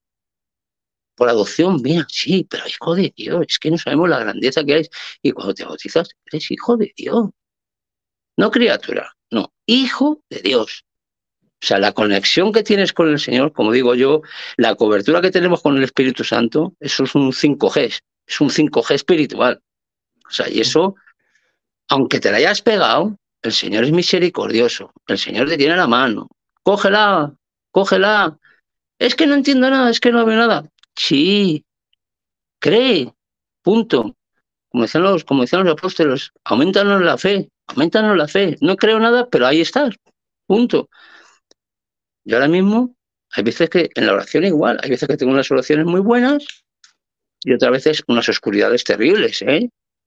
Por adopción, mira, sí, pero hijo de Dios, es que no sabemos la grandeza que hay. Y cuando te bautizas, eres hijo de Dios. No criatura, no, hijo de Dios. O sea, la conexión que tienes con el Señor, como digo yo, la cobertura que tenemos con el Espíritu Santo, eso es un cinco G, es un cinco G espiritual. O sea, y eso, aunque te la hayas pegado, el Señor es misericordioso, el Señor te tiene la mano. Cógela, cógela. Es que no entiendo nada, es que no veo nada. Sí, cree, punto. Como decían los, como decían los apóstoles, aumentanos la fe, aumentanos la fe. No creo nada, pero ahí estás, punto. Yo ahora mismo, hay veces que en la oración igual, hay veces que tengo unas oraciones muy buenas y otras veces unas oscuridades terribles, ¿eh?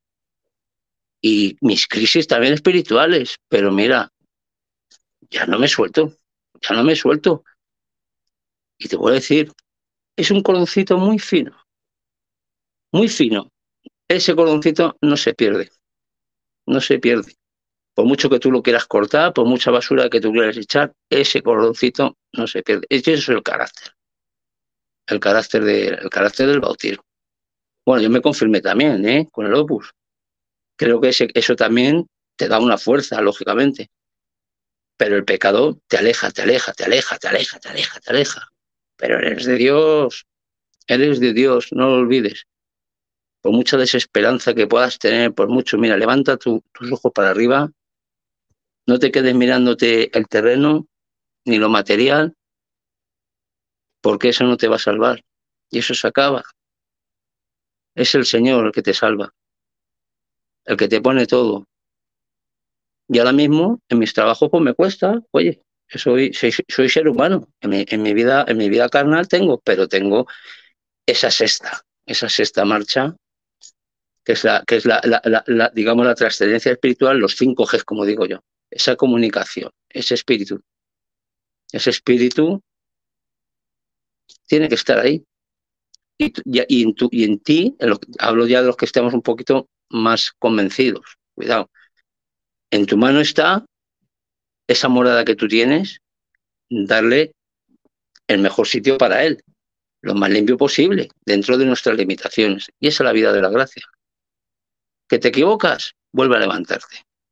Y mis crisis también espirituales, pero mira, ya no me suelto, ya no me suelto. Y te voy a decir, es un cordoncito muy fino, muy fino. Ese cordoncito no se pierde, no se pierde. Por mucho que tú lo quieras cortar, por mucha basura que tú quieras echar, ese cordoncito no se pierde. Ese es el carácter, el carácter, de, el carácter del bautismo. Bueno, yo me confirmé también, ¿eh? Con el Opus. Creo que ese, eso también te da una fuerza, lógicamente. Pero el pecado te aleja, te aleja, te aleja, te aleja, te aleja, te aleja. Pero eres de Dios, eres de Dios, no lo olvides. Por mucha desesperanza que puedas tener, por mucho, mira, levanta tu, tus ojos para arriba, no te quedes mirándote el terreno ni lo material, porque eso no te va a salvar. Y eso se acaba. Es el Señor el que te salva, el que te pone todo. Y ahora mismo, en mis trabajos, pues me cuesta, oye, soy, soy, soy ser humano. En mi, en mi vida, en mi vida carnal tengo, pero tengo esa sexta, esa sexta marcha, que es la, que es la, la, la, la digamos, la trascendencia espiritual, los cinco Gs, como digo yo. Esa comunicación, ese espíritu. Ese espíritu tiene que estar ahí. Y, y, y, en, tu, y en ti, en lo, hablo ya de los que estemos un poquito más convencidos. Cuidado. En tu mano está esa morada que tú tienes, darle el mejor sitio para él, lo más limpio posible, dentro de nuestras limitaciones. Y esa es la vida de la gracia. ¿Que te equivocas? Vuelve a levantarte.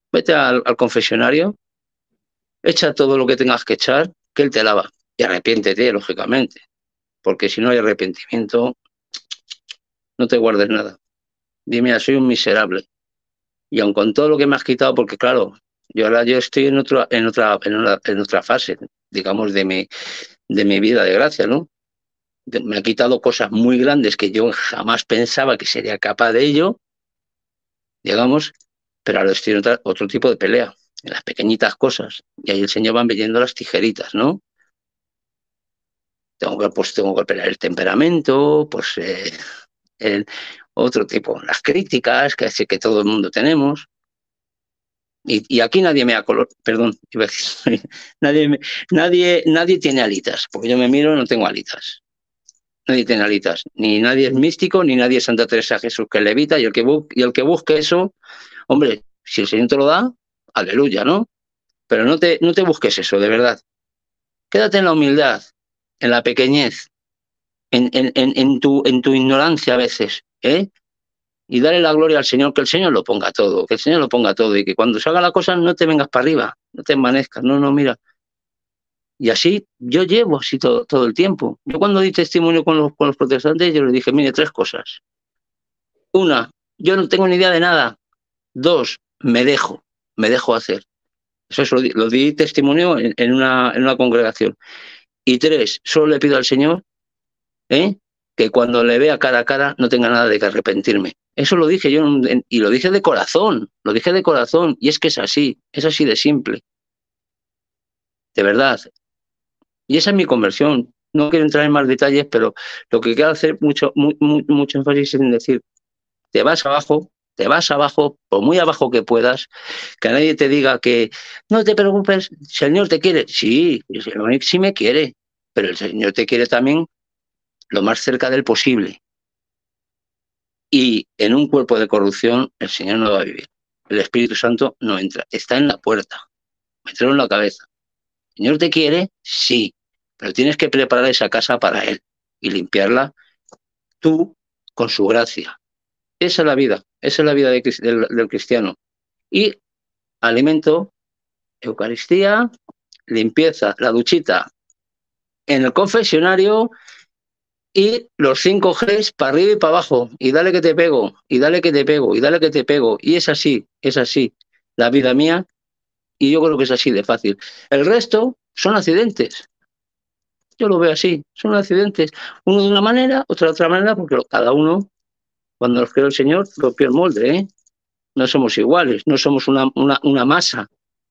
vete al, al confesionario, echa todo lo que tengas que echar, que él te lava. Y arrepiéntete, lógicamente, porque si no hay arrepentimiento, no te guardes nada. Dime, soy un miserable. Y aun con todo lo que me has quitado, porque claro, yo ahora yo estoy en otra, en otra, en una, en otra fase, digamos, de mi, de mi vida de gracia, ¿no? De, me ha quitado cosas muy grandes que yo jamás pensaba que sería capaz de ello, digamos, pero ahora estoy en otra, otro tipo de pelea, en las pequeñitas cosas. Y ahí el Señor va metiendo las tijeritas, ¿no? Tengo que, pues tengo que pelear el temperamento, pues eh, el otro tipo, las críticas que, que todo el mundo tenemos. Y, y aquí nadie me ha color, perdón, iba a decir, nadie, me, nadie, nadie tiene alitas, porque yo me miro y no tengo alitas. Nadie tiene alitas, ni nadie es místico, ni nadie es Santa Teresa Jesús que levita, y el que, bu y el que busque eso, hombre, si el Señor te lo da, aleluya, ¿no? Pero no te, no te busques eso, de verdad. Quédate en la humildad, en la pequeñez, en, en, en, en, tu, en tu ignorancia a veces, ¿eh? Y dale la gloria al Señor, que el Señor lo ponga todo, que el Señor lo ponga todo, y que cuando salga la cosa no te vengas para arriba, no te envanezcas, no, no, mira. Y así yo llevo así todo, todo el tiempo. Yo cuando di testimonio con los, con los protestantes, yo les dije, mire, tres cosas. Una, yo no tengo ni idea de nada. Dos, me dejo, me dejo hacer. Eso es, lo, di, lo di testimonio en, en, una, en una congregación. Y tres, solo le pido al Señor ¿eh? que cuando le vea cara a cara no tenga nada de que arrepentirme. Eso lo dije yo, y lo dije de corazón, lo dije de corazón, y es que es así, es así de simple, de verdad. Y esa es mi conversión. No quiero entrar en más detalles, pero lo que quiero hacer mucho, muy, muy, mucho énfasis en decir, te vas abajo, te vas abajo, por muy abajo que puedas, que nadie te diga que no te preocupes, el Señor te quiere. Sí, el Señor sí me quiere, pero el Señor te quiere también lo más cerca del posible. Y en un cuerpo de corrupción el Señor no va a vivir. El Espíritu Santo no entra, está en la puerta, mételo en la cabeza. ¿El Señor te quiere? Sí, pero tienes que preparar esa casa para Él y limpiarla tú con su gracia. Esa es la vida, esa es la vida de, del, del cristiano. Y alimento, Eucaristía, limpieza, la duchita en el confesionario y los cinco Gs para arriba y para abajo, y dale que te pego, y dale que te pego, y dale que te pego, y es así, es así, la vida mía, y yo creo que es así de fácil. El resto son accidentes, yo lo veo así, son accidentes, uno de una manera, otro de otra manera, porque cada uno, cuando nos creó el Señor, rompió el molde, ¿eh? No somos iguales, no somos una, una, una masa,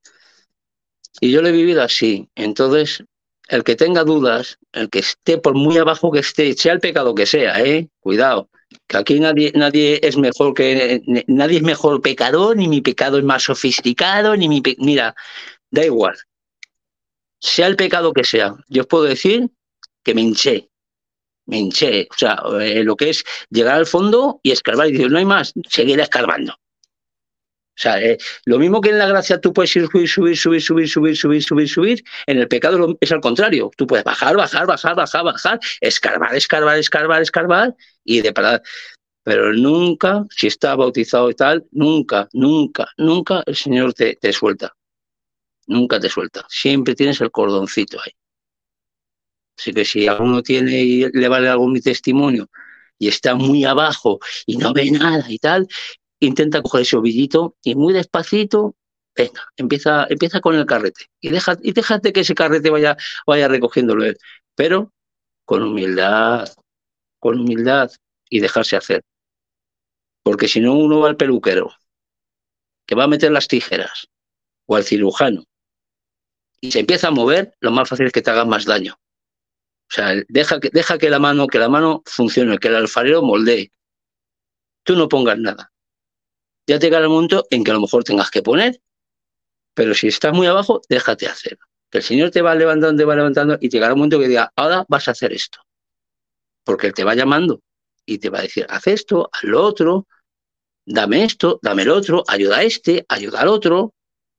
y yo lo he vivido así, entonces... El que tenga dudas, el que esté por muy abajo que esté, sea el pecado que sea, ¿eh? Cuidado, que aquí nadie, nadie es mejor que nadie es mejor pecador, ni mi pecado es más sofisticado, ni mi pe... mira, da igual. Sea el pecado que sea, yo os puedo decir que me hinché, me hinché, o sea, eh, lo que es llegar al fondo y escarbar y decir, no hay más, seguir escarbando. O sea, eh, lo mismo que en la gracia tú puedes ir subir, subir, subir, subir, subir, subir, subir, subir, en el pecado es al contrario. Tú puedes bajar, bajar, bajar, bajar, bajar, escarbar, escarbar, escarbar, escarbar y de parar. Pero nunca, si está bautizado y tal, nunca, nunca, nunca el Señor te, te suelta. Nunca te suelta. Siempre tienes el cordoncito ahí. Así que si alguno tiene y le vale algo mi testimonio y está muy abajo y no ve nada y tal, intenta coger ese ovillito y muy despacito, venga, empieza, empieza con el carrete y, deja, y déjate que ese carrete vaya, vaya recogiéndolo él, pero con humildad, con humildad y dejarse hacer. Porque si no, uno va al peluquero, que va a meter las tijeras, o al cirujano, y se empieza a mover, lo más fácil es que te haga más daño. O sea, deja que, deja que la mano, que la mano funcione, que el alfarero moldee. Tú no pongas nada. Ya te llegará el momento en que a lo mejor tengas que poner, pero si estás muy abajo, déjate hacer. Que el Señor te va levantando, te va levantando y llegará un momento que diga, ahora vas a hacer esto. Porque Él te va llamando y te va a decir, haz esto, haz lo otro, dame esto, dame el otro, ayuda a este, ayuda al otro.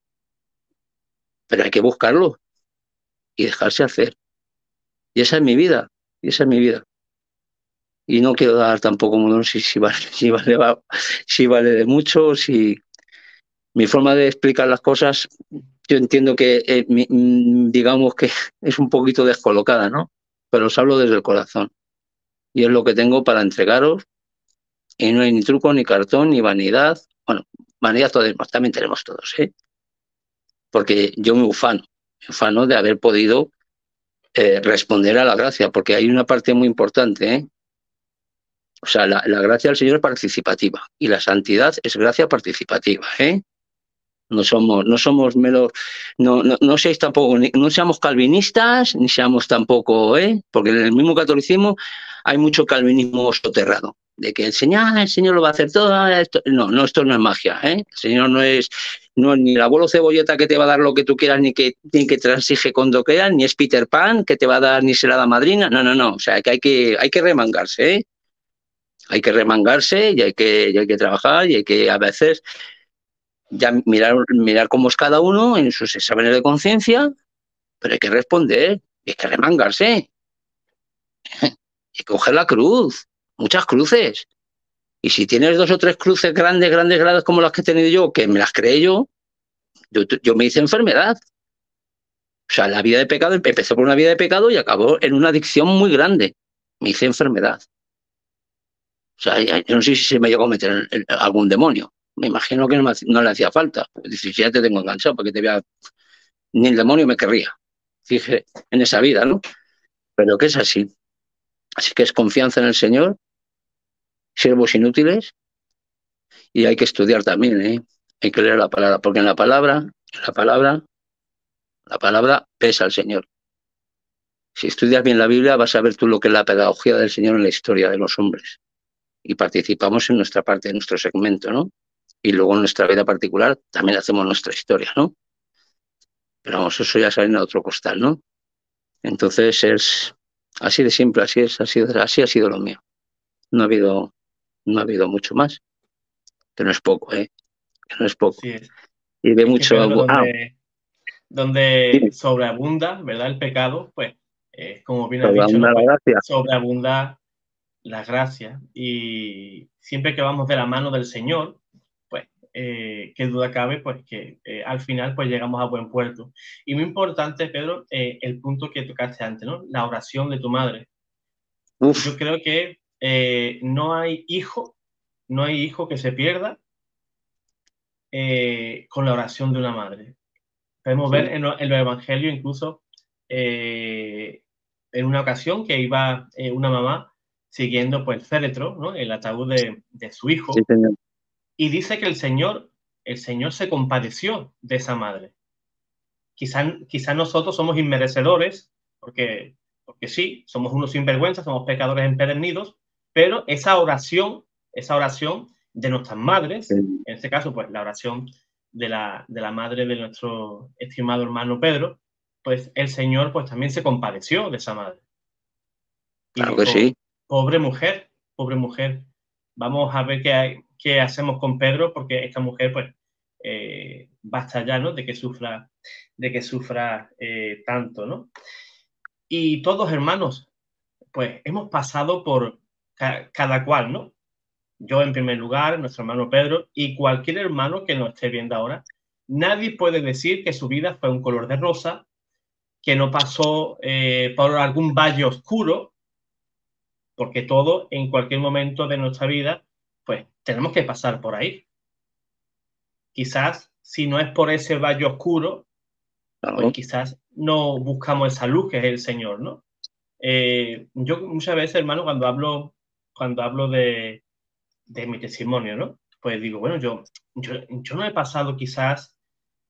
Pero hay que buscarlo y dejarse hacer. Y esa es mi vida, y esa es mi vida. Y no quiero dar tampoco, no sé si vale, si vale, si vale de mucho, si... mi forma de explicar las cosas, yo entiendo que, eh, mi, digamos que es un poquito descolocada, ¿no? Pero os hablo desde el corazón. Y es lo que tengo para entregaros. Y no hay ni truco, ni cartón, ni vanidad. Bueno, vanidad todos, también tenemos todos, ¿eh? Porque yo me ufano, me ufano de haber podido eh, responder a la gracia, porque hay una parte muy importante, ¿eh? O sea, la, la gracia del Señor es participativa y la santidad es gracia participativa, ¿eh? No somos, no somos meros, no, no, no seáis tampoco, no seamos calvinistas, ni seamos tampoco, ¿eh? Porque en el mismo catolicismo hay mucho calvinismo soterrado, de que el Señor, el Señor lo va a hacer todo. Esto, no, no, esto no es magia, ¿eh? El Señor no es, no es ni el abuelo cebolleta que te va a dar lo que tú quieras, ni que, ni que transige cuando quieras, ni es Peter Pan que te va a dar, ni será la madrina. No, no, no. O sea, que hay que, hay que remangarse, ¿eh? Hay que remangarse y hay que, y hay que trabajar y hay que a veces ya mirar, mirar cómo es cada uno en sus exámenes de conciencia, pero hay que responder, hay que remangarse, hay que coger la cruz, muchas cruces. Y si tienes dos o tres cruces grandes, grandes, grandes como las que he tenido yo, que me las creé yo, yo, yo me hice enfermedad. O sea, la vida de pecado empezó por una vida de pecado y acabó en una adicción muy grande. Me hice enfermedad. O sea, yo no sé si se me llegó a meter algún demonio. Me imagino que no, me, no le hacía falta. Dice, si ya te tengo enganchado, porque te voy a... Ni el demonio me querría. Fije en esa vida, ¿no? Pero que es así. Así que es confianza en el Señor, siervos inútiles, y hay que estudiar también, ¿eh? Hay que leer la palabra, porque en la palabra, en la palabra, la palabra pesa al Señor. Si estudias bien la Biblia, vas a ver tú lo que es la pedagogía del Señor en la historia de los hombres. Y participamos en nuestra parte, en nuestro segmento, ¿no? Y luego en nuestra vida particular también hacemos nuestra historia, ¿no? Pero vamos, eso ya sale a otro costal, ¿no? Entonces es así de simple, así es, así, así ha sido lo mío. No ha habido, no ha habido mucho más, que no es poco, ¿eh? Que no es poco. Sí es. Y de Es que mucho... Pedro, Ah, donde, donde sobreabunda, ¿verdad? El pecado, pues, eh, como bien has dicho, sobreabunda ¿no? la Pues gracia. sobreabunda la gracia. Y siempre que vamos de la mano del Señor, pues, eh, qué duda cabe, pues, que eh, al final, pues, llegamos a buen puerto. Y muy importante, Pedro, eh, el punto que tocaste antes, ¿no? La oración de tu madre. Yo Uf, creo que eh, no hay hijo, no hay hijo que se pierda eh, con la oración de una madre. Podemos ver sí, en, en los evangelios incluso eh, en una ocasión que iba eh, una mamá siguiendo pues, el féretro, ¿no? El ataúd de, de su sí, hijo, señor. y dice que el Señor, el Señor se compadeció de esa madre. Quizás quizá nosotros somos inmerecedores, porque, porque sí, somos unos sinvergüenzas, somos pecadores empedernidos, pero esa oración, esa oración de nuestras madres, Sí, en este caso, pues la oración de la, de la madre de nuestro estimado hermano Pedro, pues el Señor pues también se compadeció de esa madre y claro que dijo, sí. pobre mujer, pobre mujer, vamos a ver qué, hay, qué hacemos con Pedro, porque esta mujer pues eh, basta ya, ¿no? De que sufra, de que sufra eh, tanto, ¿no? Y todos hermanos, pues hemos pasado por ca cada cual, ¿no? Yo en primer lugar, nuestro hermano Pedro y cualquier hermano que nos esté viendo ahora, nadie puede decir que su vida fue un color de rosa, que no pasó eh, por algún valle oscuro, porque todo en cualquier momento de nuestra vida, pues tenemos que pasar por ahí. Quizás si no es por ese valle oscuro, pues Claro, quizás no buscamos esa luz que es el Señor, ¿no? Eh, yo muchas veces, hermano, cuando hablo, cuando hablo de, de mi testimonio, ¿no? Pues digo, bueno, yo, yo, yo no he pasado quizás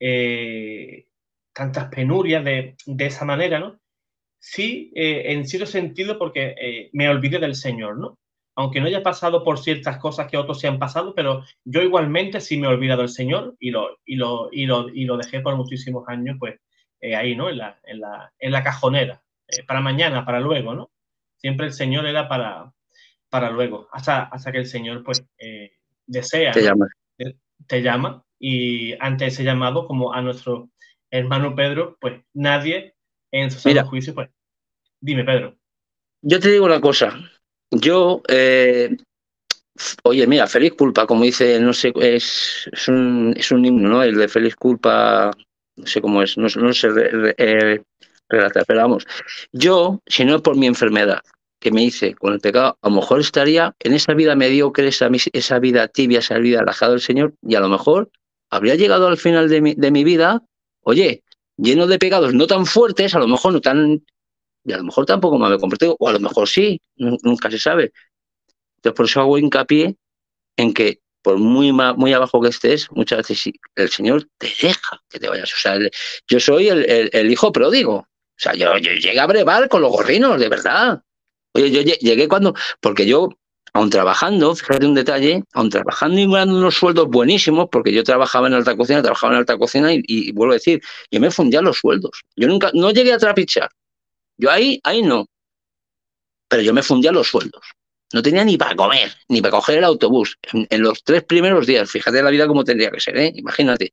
eh, tantas penurias de, de, esa manera, ¿no? Sí, eh, en cierto sentido, porque eh, me olvidé del Señor, ¿no? Aunque no haya pasado por ciertas cosas que otros se han pasado, pero yo igualmente sí me he olvidado del Señor y lo, y lo, y lo, y lo dejé por muchísimos años, pues eh, ahí, ¿no? En la, en la, en la cajonera, eh, para mañana, para luego, ¿no? Siempre el Señor era para, para luego, hasta, hasta que el Señor, pues, eh, desea, te ¿no? llamas. Te llama y ante ese llamado, como a nuestro hermano Pedro, pues nadie en su sano Mira, juicio, pues, dime, Pedro. yo te digo una cosa. Yo, eh, Oye, mira, feliz culpa, como dice, no sé, es, es, un, es un himno, ¿no? El de feliz culpa, no sé cómo es, no, no sé re, re, eh, relatar, pero vamos, yo, si no es por mi enfermedad que me hice con el pecado, a lo mejor estaría en esa vida mediocre, esa, esa vida tibia, esa vida alejada del Señor, y a lo mejor habría llegado al final de mi, de mi vida, oye, lleno de pecados no tan fuertes, a lo mejor no tan, y a lo mejor tampoco me había convertido, o a lo mejor sí, nunca se sabe. Entonces, por eso hago hincapié en que por muy, muy abajo que estés, muchas veces el Señor te deja que te vayas. O sea, el, yo soy el, el, el hijo pródigo. O sea, yo, yo llegué a brevar con los gorrinos, de verdad. Oye, yo llegué cuando, porque yo, aun trabajando, fíjate un detalle, aun trabajando y ganando unos sueldos buenísimos, porque yo trabajaba en alta cocina, trabajaba en alta cocina y, y, y vuelvo a decir, yo me fundía los sueldos. Yo nunca, no llegué a trapichar. Yo ahí, ahí no. Pero yo me fundía los sueldos. No tenía ni para comer, ni para coger el autobús. En, en los tres primeros días, fíjate la vida como tendría que ser, ¿eh? Imagínate.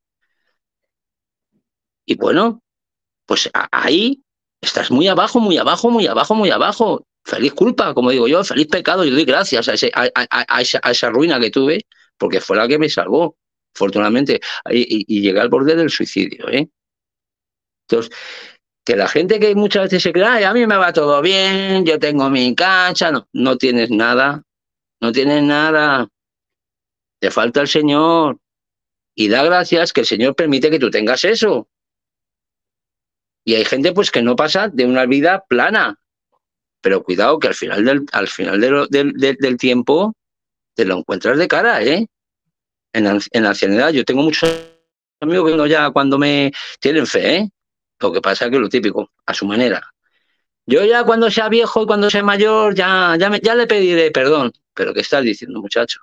Y bueno, pues a, ahí estás muy abajo, muy abajo, muy abajo, muy abajo. Feliz culpa, como digo yo, feliz pecado. Yo doy gracias a, ese, a, a, a, esa, a esa ruina que tuve, porque fue la que me salvó, afortunadamente. Y, y, y llegué al borde del suicidio, ¿eh? Entonces, que la gente que muchas veces se cree, ay, a mí me va todo bien, yo tengo mi cancha, no, no tienes nada, no tienes nada. Te falta el Señor. Y da gracias que el Señor permite que tú tengas eso. Y hay gente pues que no pasa de una vida plana. Pero cuidado que al final del, al final de lo, del, del, del tiempo te lo encuentras de cara, ¿eh? En la, en la ancianidad. Yo tengo muchos amigos que no ya cuando me tienen fe, ¿eh? Lo que pasa es que lo típico, a su manera. Yo ya cuando sea viejo y cuando sea mayor, ya, ya, me, ya le pediré perdón. Pero ¿qué estás diciendo, muchacho?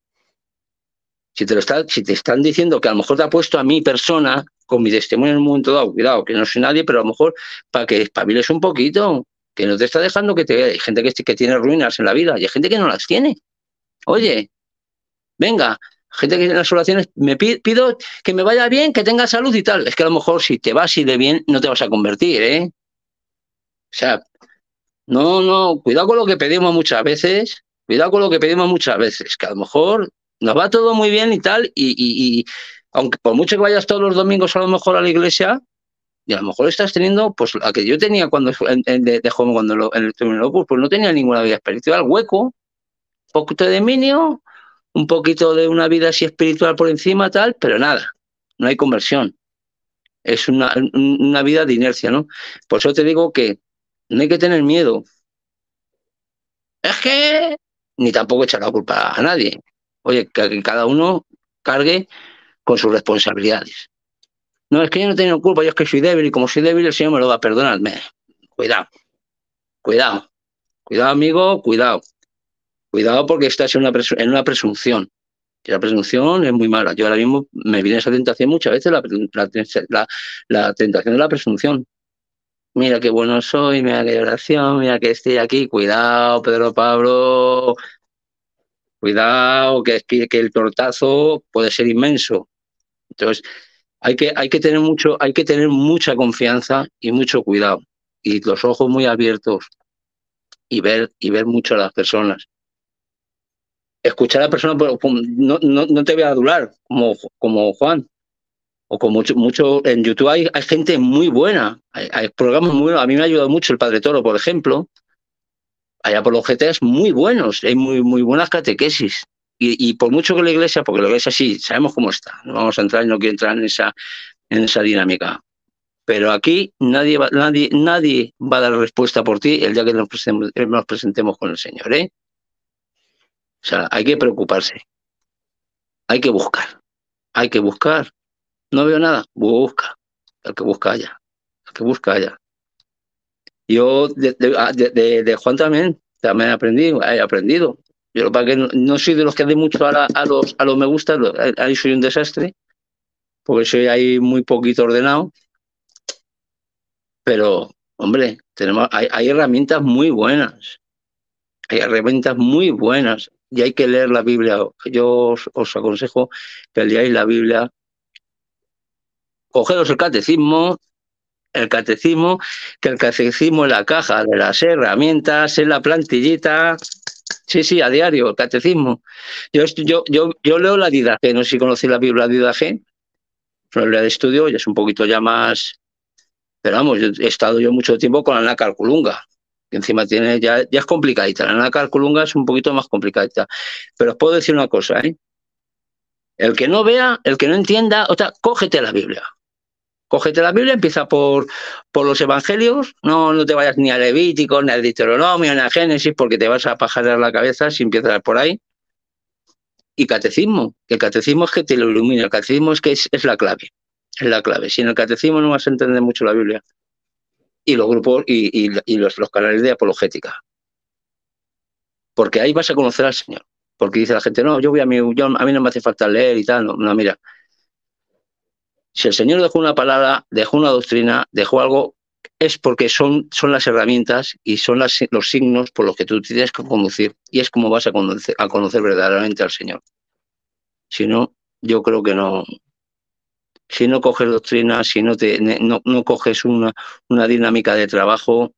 Si te, lo está, si te están diciendo que a lo mejor te ha puesto a mi persona con mi testimonio en un momento dado, cuidado, que no soy nadie, pero a lo mejor para que espabiles un poquito, que no te está dejando que te... Hay gente que, que tiene ruinas en la vida y hay gente que no las tiene. Oye, venga, gente que en las oraciones me pido que me vaya bien, que tenga salud y tal. Es que a lo mejor si te vas y de bien no te vas a convertir, ¿eh? O sea, no, no, cuidado con lo que pedimos muchas veces, cuidado con lo que pedimos muchas veces, que a lo mejor nos va todo muy bien y tal, y, y, y aunque por mucho que vayas todos los domingos a lo mejor a la iglesia, y a lo mejor estás teniendo, pues la que yo tenía cuando de, de joven, cuando lo, en el terminal, pues, pues no tenía ninguna vida espiritual, hueco, un poquito de dominio, un poquito de una vida así espiritual por encima, tal, pero nada, no hay conversión. Es una, una vida de inercia, ¿no? Por eso te digo que no hay que tener miedo. Es que ni tampoco echar la culpa a nadie. Oye, que cada uno cargue con sus responsabilidades. No, es que yo no he tenido culpa, yo es que soy débil y como soy débil el Señor me lo va a perdonar. Cuidado, cuidado, cuidado amigo, cuidado. Cuidado porque estás en una, en una presunción. Y la presunción es muy mala. Yo ahora mismo me viene esa tentación muchas veces, la, la, la, la tentación de la presunción. Mira qué bueno soy, mira qué oración, mira que estoy aquí. Cuidado, Pedro Pablo. Cuidado, que, que, que el tortazo puede ser inmenso. Entonces, hay que, hay que tener mucho, hay que tener mucha confianza y mucho cuidado. Y los ojos muy abiertos y ver, y ver mucho a las personas. Escuchar a la persona, no, no, no te voy a adular, como, como Juan. O con mucho, mucho en YouTube hay, hay gente muy buena, hay, hay programas muy buenos. A mí me ha ayudado mucho el Padre Toro, por ejemplo. Hay apologetas muy buenos, hay muy, muy buenas catequesis. Y, y por mucho que la iglesia, porque la iglesia sí, sabemos cómo está, no vamos a entrar, no quiero entrar en esa, en esa dinámica. Pero aquí nadie va, nadie, nadie va a dar respuesta por ti el día que nos presentemos, nos presentemos con el Señor, ¿eh? O sea, hay que preocuparse, hay que buscar, hay que buscar. No veo nada, busca, el que busca allá, el que busca allá. Yo de, de, de, de Juan también, también he aprendido, he aprendido. Yo para que no, no soy de los que de mucho a, la, a los a los me gusta, ahí soy un desastre, porque soy ahí muy poquito ordenado. Pero, hombre, tenemos, hay, hay herramientas muy buenas. Hay herramientas muy buenas. Y hay que leer la Biblia. Yo os, os aconsejo que leáis la Biblia. Cogeros el catecismo, el catecismo, que el catecismo es la caja de las herramientas, es la plantillita. Sí, sí, a diario, el catecismo. Yo, yo, yo, yo leo la Didache, no sé si conocéis la Biblia Didache, es una Biblia de estudio y es un poquito ya más. Pero vamos, yo he estado yo mucho tiempo con la Nácar Colunga, que encima tiene, ya, ya es complicadita. La Nácar Colunga es un poquito más complicadita. Pero os puedo decir una cosa, ¿eh? El que no vea, el que no entienda, o sea, cógete la Biblia. Cógete la Biblia, empieza por, por los evangelios, no, no te vayas ni a Levítico, ni al Deuteronomio, ni a Génesis, porque te vas a pajarear la cabeza si empiezas por ahí. Y catecismo, que el catecismo es que te lo ilumina, el catecismo es que es, es la clave, es la clave. Sin el catecismo no vas a entender mucho la Biblia. Y los grupos y, y, y los, los canales de apologética. Porque ahí vas a conocer al Señor. Porque dice la gente, no, yo voy a mí, yo, a mí no me hace falta leer y tal. No, no, mira, si el Señor dejó una palabra, dejó una doctrina, dejó algo, es porque son, son las herramientas y son las, los signos por los que tú tienes que conducir. Y es como vas a conocer, a conocer verdaderamente al Señor. Si no, yo creo que no. Si no coges doctrina, si no, te, no, no coges una, una dinámica de trabajo,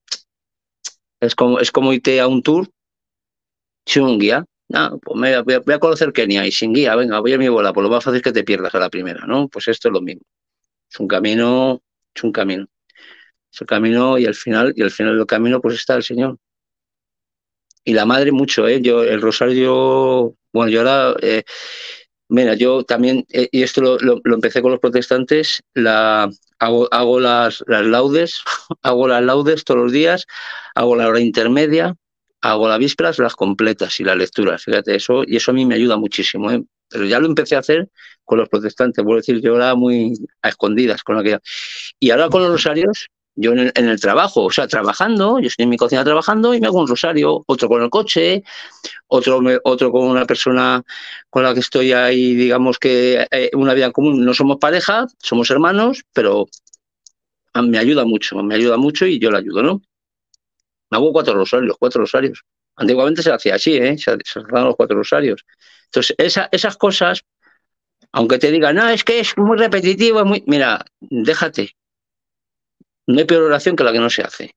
es como, es como irte a un tour sin un guía. No, pues me, voy, a, voy a conocer Kenia y sin guía, venga, voy a mi bola, pues lo más fácil es que te pierdas a la primera, ¿no? Pues esto es lo mismo. Es un camino, es un camino. Es un camino y al final, y al final del camino pues está el Señor. Y la madre mucho, ¿eh? Yo, el rosario, bueno, yo ahora, eh, mira, yo también, eh, y esto lo, lo, lo empecé con los protestantes, la, hago, hago las, las laudes, hago las laudes todos los días, hago la hora intermedia, hago las vísperas, las completas y las lecturas, fíjate, eso, y eso a mí me ayuda muchísimo, ¿eh? Pero ya lo empecé a hacer con los protestantes, por decir, yo era muy a escondidas con aquella. Y ahora con los rosarios, yo en el, en el trabajo, o sea, trabajando, yo estoy en mi cocina trabajando y me hago un rosario, otro con el coche, otro, otro con una persona con la que estoy ahí, digamos que eh, una vida en común. No somos pareja, somos hermanos, pero me ayuda mucho, me ayuda mucho y yo le ayudo, ¿no? Me hago cuatro rosarios, cuatro rosarios. Antiguamente se hacía así, ¿eh? Se, se hacían los cuatro rosarios. Entonces, esa, esas cosas, aunque te digan, no, es que es muy repetitivo, es muy... Mira, déjate. No hay peor oración que la que no se hace.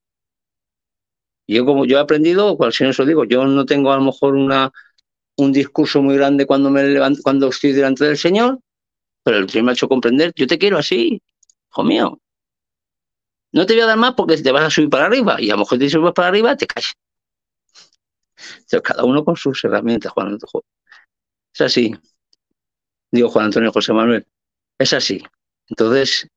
Yo como yo he aprendido, cual si no os lo digo, yo no tengo a lo mejor una, un discurso muy grande cuando me levanto, cuando estoy delante del Señor, pero el Señor me ha hecho comprender, yo te quiero así, hijo mío. No te voy a dar más porque te vas a subir para arriba y a lo mejor te subes para arriba, te caes. Entonces, cada uno con sus herramientas, Juan Antonio. Es así. Digo Juan Antonio José Manuel. Es así. Entonces,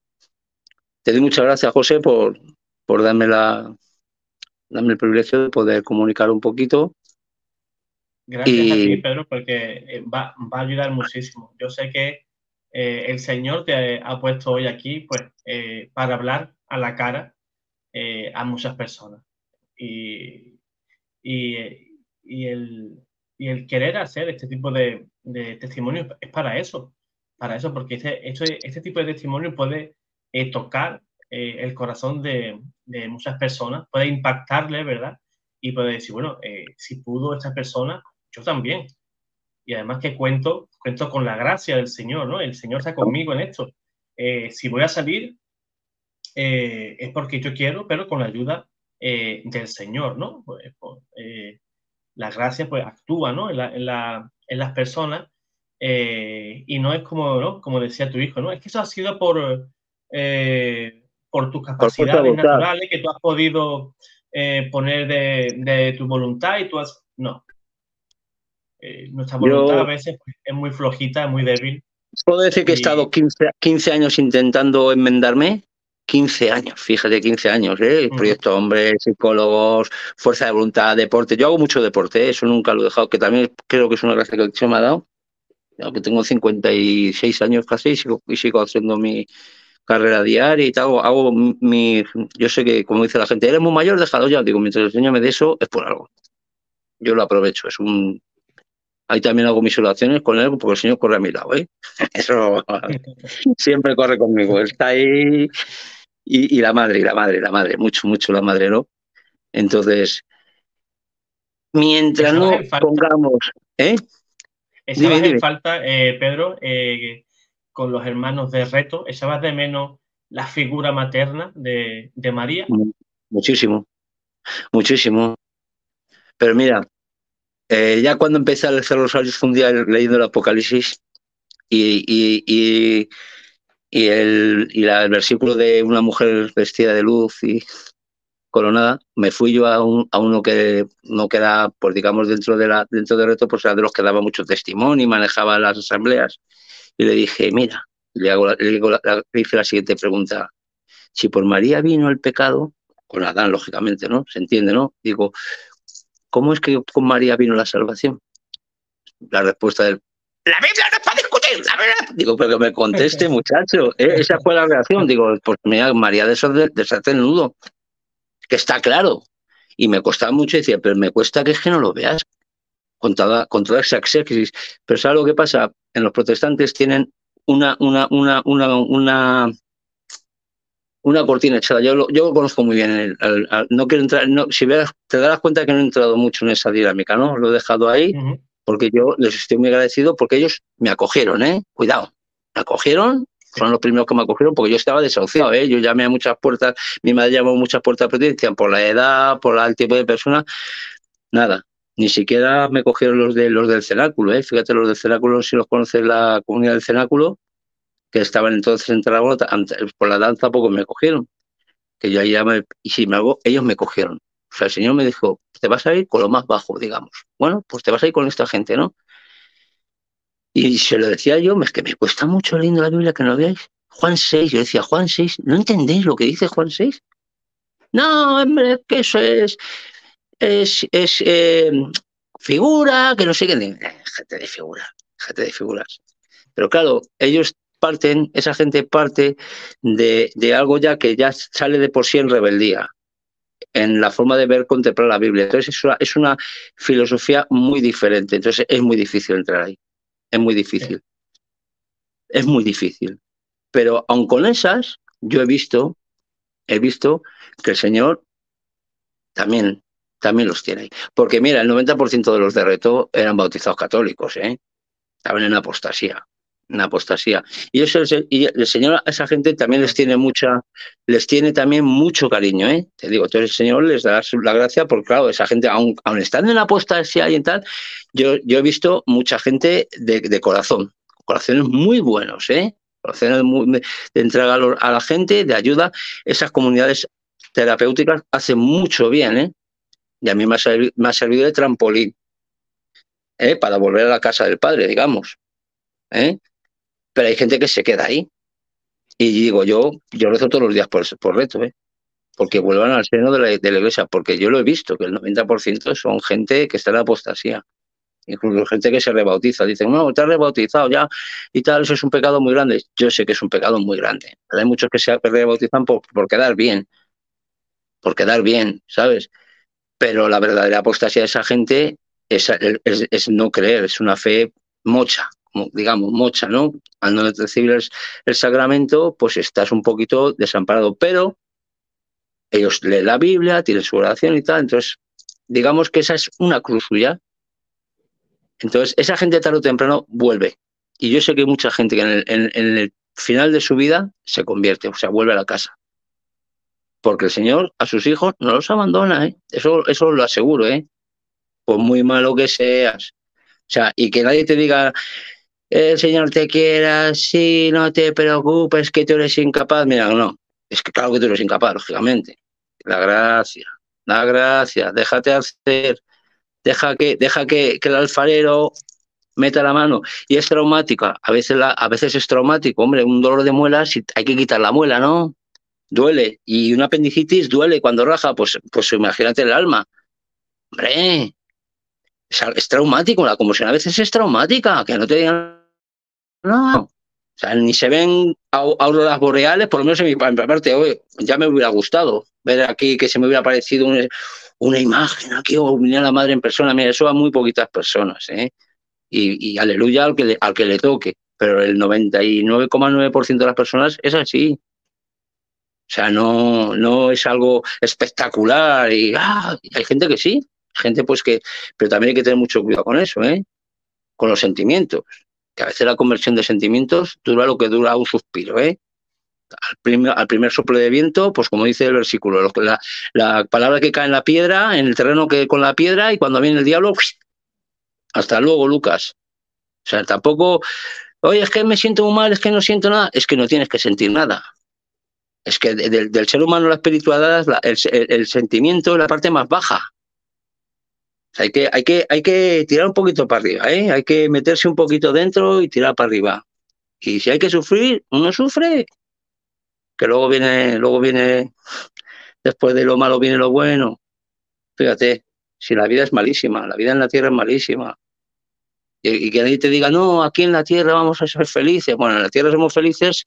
te doy muchas gracias, José, por, por darme, la, darme el privilegio de poder comunicar un poquito. Gracias a ti, Y Pedro, porque va, va a ayudar muchísimo. Yo sé que eh, el Señor te ha puesto hoy aquí pues, eh, para hablar a la cara eh, a muchas personas. Y, y, y, el, y el querer hacer este tipo de, de testimonios es para eso, para eso, porque este, este, este tipo de testimonio puede eh, tocar eh, el corazón de, de muchas personas, puede impactarle, ¿verdad? Y puede decir, bueno, eh, si pudo esta persona, yo también. Y además que cuento, cuento con la gracia del Señor, ¿no? El Señor está conmigo en esto. Eh, si voy a salir, eh, es porque yo quiero, pero con la ayuda eh, del Señor, ¿no? Pues, pues, eh, la gracia pues actúa, ¿no? En, la, en, la, en las personas eh, y no es como, ¿no? Como decía tu hijo, ¿no? Es que eso ha sido por, eh, por tus por fuerza de capacidades voluntad. naturales que tú has podido eh, poner de, de, tu voluntad y tú has... No. Eh, nuestra voluntad a Yo veces pues, es muy flojita, muy débil. puedo decir que he estado Y, quince, quince años intentando enmendarme. quince años, fíjate, quince años, ¿eh? El uh-huh. proyecto Hombres, psicólogos, fuerza de voluntad, deporte. Yo hago mucho deporte, ¿eh? Eso nunca lo he dejado, que también creo que es una gracia que el Señor me ha dado. Aunque tengo cincuenta y seis años casi y sigo, y sigo haciendo mi carrera diaria y tal. Hago, hago mi. Yo sé que, como dice la gente, eres muy mayor, déjalo ya. Digo, mientras el Señor me dé eso, es por algo. Yo lo aprovecho, es un. Ahí también hago mis oraciones con él, porque el Señor corre a mi lado, ¿eh? Eso siempre corre conmigo. Él está ahí. Y, y la madre, y la madre, la madre, mucho, mucho la madre, ¿no? Entonces, mientras echabas no en falta, pongamos, ¿eh? Dime, echabas en dime. falta eh, Pedro, eh, con los hermanos de Reto, echabas de menos la figura materna de, de María. Muchísimo, muchísimo. Pero mira, Eh, ya cuando empecé a leer los rosarios un día leyendo el Apocalipsis y, y, y, y el, y la, el versículo de una mujer vestida de luz y coronada, me fui yo a, un, a uno que no queda, pues digamos, dentro de la dentro del reto, pues era de los que daba mucho testimonio y manejaba las asambleas. Y le dije, mira, le, hago la, le, digo la, le hice la siguiente pregunta. Si por María vino el pecado, con Adán, lógicamente, ¿no? Se entiende, ¿no? Digo, ¿cómo es que con María vino la salvación? La respuesta del, la Biblia no es para discutir, la Biblia. Digo, pero que me conteste, muchacho. ¿Eh? Esa fue la reacción. Digo, pues mira, María deshace el nudo, que está claro. Y me costaba mucho decir, pero me cuesta que es que no lo veas con toda, con toda esa exégesis. Pero ¿sabes lo que pasa? En los protestantes tienen una, una, una, una, una, una cortina echada. Yo lo, yo lo conozco muy bien. El, el, el, no quiero entrar, no, si veas, te darás cuenta que no he entrado mucho en esa dinámica, ¿no? Lo he dejado ahí uh-huh. porque yo les estoy muy agradecido porque ellos me acogieron, ¿eh? Cuidado, me acogieron. Son los primeros que me acogieron porque yo estaba desahuciado, ¿eh? Yo llamé a muchas puertas, mi madre llamó a muchas puertas de protección por la edad, por el tipo de persona. Nada, ni siquiera me cogieron los de los del cenáculo, ¿eh? Fíjate, los del cenáculo, si los conoces, la comunidad del cenáculo, que estaban entonces en Tarragona, por la danza poco me cogieron. Que yo ahí ya me, y sin embargo, ellos me cogieron. O sea, el Señor me dijo, te vas a ir con lo más bajo, digamos. Bueno, pues te vas a ir con esta gente, ¿no? Y se lo decía yo, es que me cuesta mucho leyendo la Biblia que no veáis. Juan seis, yo decía, Juan seis, ¿no entendéis lo que dice Juan seis? No, hombre, que eso es, es, es eh, figura, que no sé qué. Gente de figura, gente de figuras. Pero claro, ellos parten, esa gente parte de, de algo ya que ya sale de por sí en rebeldía, en la forma de ver, contemplar la Biblia. Entonces es una, es una filosofía muy diferente. Entonces es muy difícil entrar ahí. Es muy difícil. Es muy difícil. Pero aun con esas, yo he visto, he visto que el Señor también, también los tiene ahí. Porque mira, el noventa por ciento de los de reto eran bautizados católicos, ¿eh? Estaban en apostasía. En apostasía. Y eso es, y el Señor a esa gente también les tiene mucha, les tiene también mucho cariño, ¿eh? Te digo, entonces el Señor les dará la gracia, porque claro, esa gente, aun, aun estando en apostasía y en tal, yo, yo he visto mucha gente de, de corazón, corazones muy buenos, ¿eh? Corazones muy, de entrega a, a la gente, de ayuda. Esas comunidades terapéuticas hacen mucho bien, ¿eh? Y a mí me ha servido, me ha servido de trampolín, ¿eh? Para volver a la casa del Padre, digamos, ¿eh? Pero hay gente que se queda ahí. Y digo, yo yo rezo todos los días por, por reto, ¿eh? Porque vuelvan al seno de la, de la iglesia, porque yo lo he visto, que el noventa por ciento son gente que está en apostasía. Incluso gente que se rebautiza. Dicen, no, te has rebautizado ya y tal, eso es un pecado muy grande. Yo sé que es un pecado muy grande. Pero hay muchos que se rebautizan por, por quedar bien, por quedar bien, ¿sabes? Pero la verdadera apostasía de esa gente es, es, es no creer, es una fe mocha, como, digamos, mocha, ¿no? Al no recibir el, el sacramento, pues estás un poquito desamparado. Pero ellos leen la Biblia, tienen su oración y tal, entonces digamos que esa es una cruz suya. Entonces esa gente tarde o temprano vuelve. Y yo sé que hay mucha gente que en el, en, en el final de su vida se convierte, o sea, vuelve a la casa. Porque el Señor a sus hijos no los abandona, ¿eh? Eso, eso lo aseguro, ¿eh? Por muy malo que seas. O sea, y que nadie te diga, el Señor te quiera, sí, no te preocupes, que tú eres incapaz. Mira, no, es que claro que tú eres incapaz, lógicamente. La gracia, la gracia, déjate hacer, deja que, deja que, que el alfarero meta la mano. Y es traumática, a veces, la, a veces es traumático, hombre, un dolor de muelas, hay que quitar la muela, ¿no? Duele. Y una apendicitis duele cuando raja, pues, pues imagínate el alma. Hombre, es, es traumático, la convulsión a veces es traumática, que no te digan, no. O sea, ni se ven auroras boreales, por lo menos en mi parte, hoy ya me hubiera gustado ver aquí que se me hubiera parecido una, una imagen aquí o venía la madre en persona. Mira, eso a muy poquitas personas, ¿eh? Y, y aleluya al que, le, al que le toque, pero el noventa y nueve coma nueve por ciento de las personas es así. O sea, no, no es algo espectacular y ah, hay gente que sí, gente pues que, pero también hay que tener mucho cuidado con eso, ¿eh? Con los sentimientos, que a veces la conversión de sentimientos dura lo que dura un suspiro, ¿eh? Al primer, al primer soplo de viento, pues como dice el versículo, la, la palabra que cae en la piedra, en el terreno que con la piedra, y cuando viene el diablo, Hasta luego, Lucas. O sea, tampoco, oye, es que me siento muy mal, es que no siento nada. Es que no tienes que sentir nada. Es que del, del ser humano la espiritualidad, la, el, el, el sentimiento es la parte más baja. O sea, hay, que, hay, que, hay que tirar un poquito para arriba, ¿eh? Hay que meterse un poquito dentro y tirar para arriba. Y si hay que sufrir, uno sufre, que luego viene, luego viene, después de lo malo viene lo bueno. Fíjate, si la vida es malísima, la vida en la tierra es malísima. Y, y que nadie te diga, no, aquí en la tierra vamos a ser felices. Bueno, en la tierra somos felices,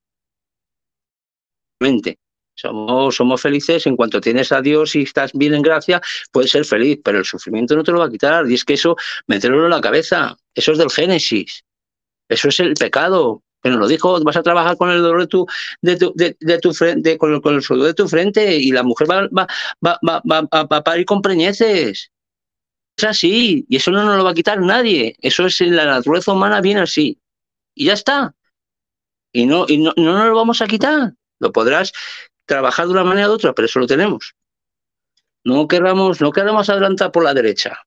mente. Somos, somos felices en cuanto tienes a Dios y estás bien en gracia, puedes ser feliz, pero el sufrimiento no te lo va a quitar. Y es que eso, meterlo en la cabeza, eso es del Génesis, eso es el pecado. Que nos lo dijo, vas a trabajar con el dolor de tu, de tu, de, de tu frente, con el, con el sudor de tu frente, y la mujer va, va, va, va, va, va a parir con preñeces. Es así, y eso no nos lo va a quitar nadie. Eso es en la naturaleza humana, viene así. Y ya está. Y no, y no, no nos lo vamos a quitar. Lo podrás trabajar de una manera u otra, pero eso lo tenemos. No queramos, no queramos adelantar por la derecha.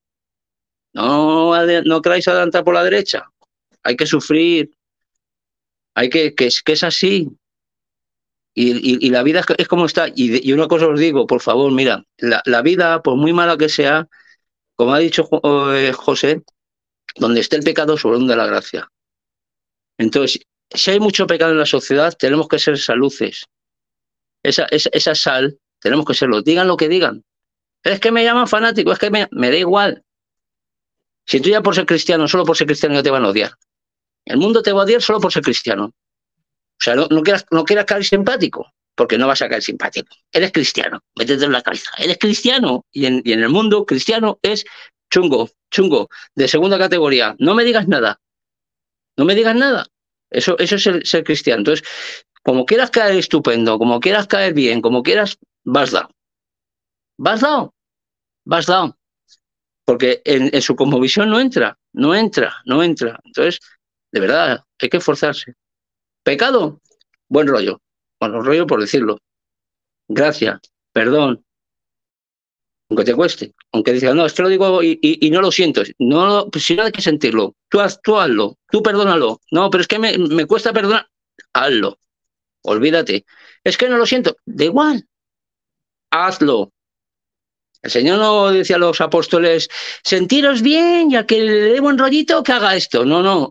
No, no queráis adelantar por la derecha. Hay que sufrir. Hay que, que, es, que es así. Y, y, y la vida es, es como está. Y, y, una cosa os digo, por favor, mira, la, la vida, por muy mala que sea, como ha dicho eh, José, donde esté el pecado, sobreabunda la gracia. Entonces, si hay mucho pecado en la sociedad, tenemos que ser esas luces. Esa, esa, esa sal, tenemos que serlo. Digan lo que digan. Es que me llaman fanático, es que me, me da igual. Si tú ya por ser cristiano, solo por ser cristiano ya te van a odiar. El mundo te va a odiar solo por ser cristiano. O sea, no, no, quieras, no quieras caer simpático, porque no vas a caer simpático. Eres cristiano, métete en la cabeza. Eres cristiano. Y en, y en el mundo, cristiano es chungo, chungo, de segunda categoría. No me digas nada. No me digas nada. Eso, eso es ser, ser cristiano. Entonces, como quieras caer estupendo, como quieras caer bien, como quieras, vas down. Vas down. Vas down. Porque en, en su cosmovisión no entra, no entra, no entra. Entonces, de verdad, hay que esforzarse. Pecado, buen rollo. Buen rollo por decirlo. Gracias, perdón, aunque te cueste. Aunque digas, no, es que lo digo y, y, y no lo siento. No, pues si no hay que sentirlo. Tú, haz, tú hazlo, tú perdónalo. No, pero es que me, me cuesta perdonar. Hazlo. Olvídate. Es que no lo siento. Da igual. Hazlo. El Señor no decía a los apóstoles, sentiros bien, ya que le dé buen rollito, que haga esto. No, no.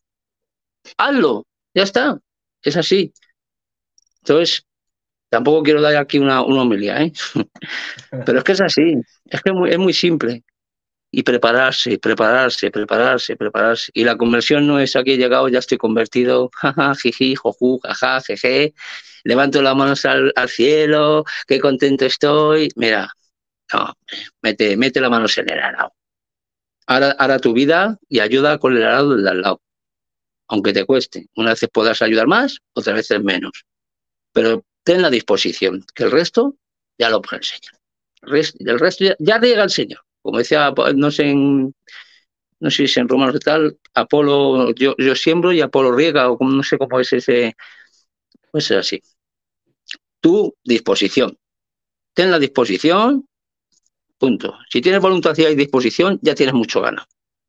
Hazlo. Ya está. Es así. Entonces, tampoco quiero dar aquí una, una homilía, ¿eh? Pero es que es así. Es que es muy, es muy simple. Y prepararse, prepararse, prepararse, prepararse. Y la conversión no es aquí he llegado, ya estoy convertido, jaja, jiji, joju, jaja, jeje, levanto las manos al, al cielo, qué contento estoy. Mira, no, mete, mete las manos en el arado. Ahora, ahora tu vida y ayuda con el arado del de al lado. Aunque te cueste. Una vez podrás ayudar más, otras veces menos. Pero ten la disposición, que el resto ya lo pone el Señor. El resto, el resto ya, ya llega el Señor. Como decía, no sé, en, no sé si es en Romanos y tal, Apolo, yo, yo siembro y Apolo riega, o no sé cómo es ese, pues es así. Tu disposición. Ten la disposición, punto. Si tienes voluntad y hay disposición, ya tienes mucho gana.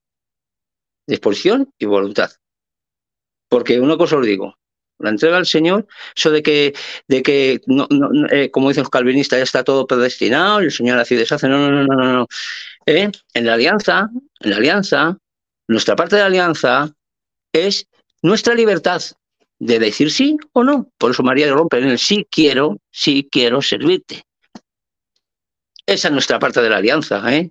Disposición y voluntad. Porque una cosa os digo, la entrega al Señor, eso de que, de que no, no, eh, como dicen los calvinistas, ya está todo predestinado y el Señor así deshace. No, no, no, no, no. no. Eh, en la alianza, en la alianza, nuestra parte de la alianza es nuestra libertad de decir sí o no. Por eso María rompe en el sí quiero, sí quiero servirte. Esa es nuestra parte de la alianza, ¿eh?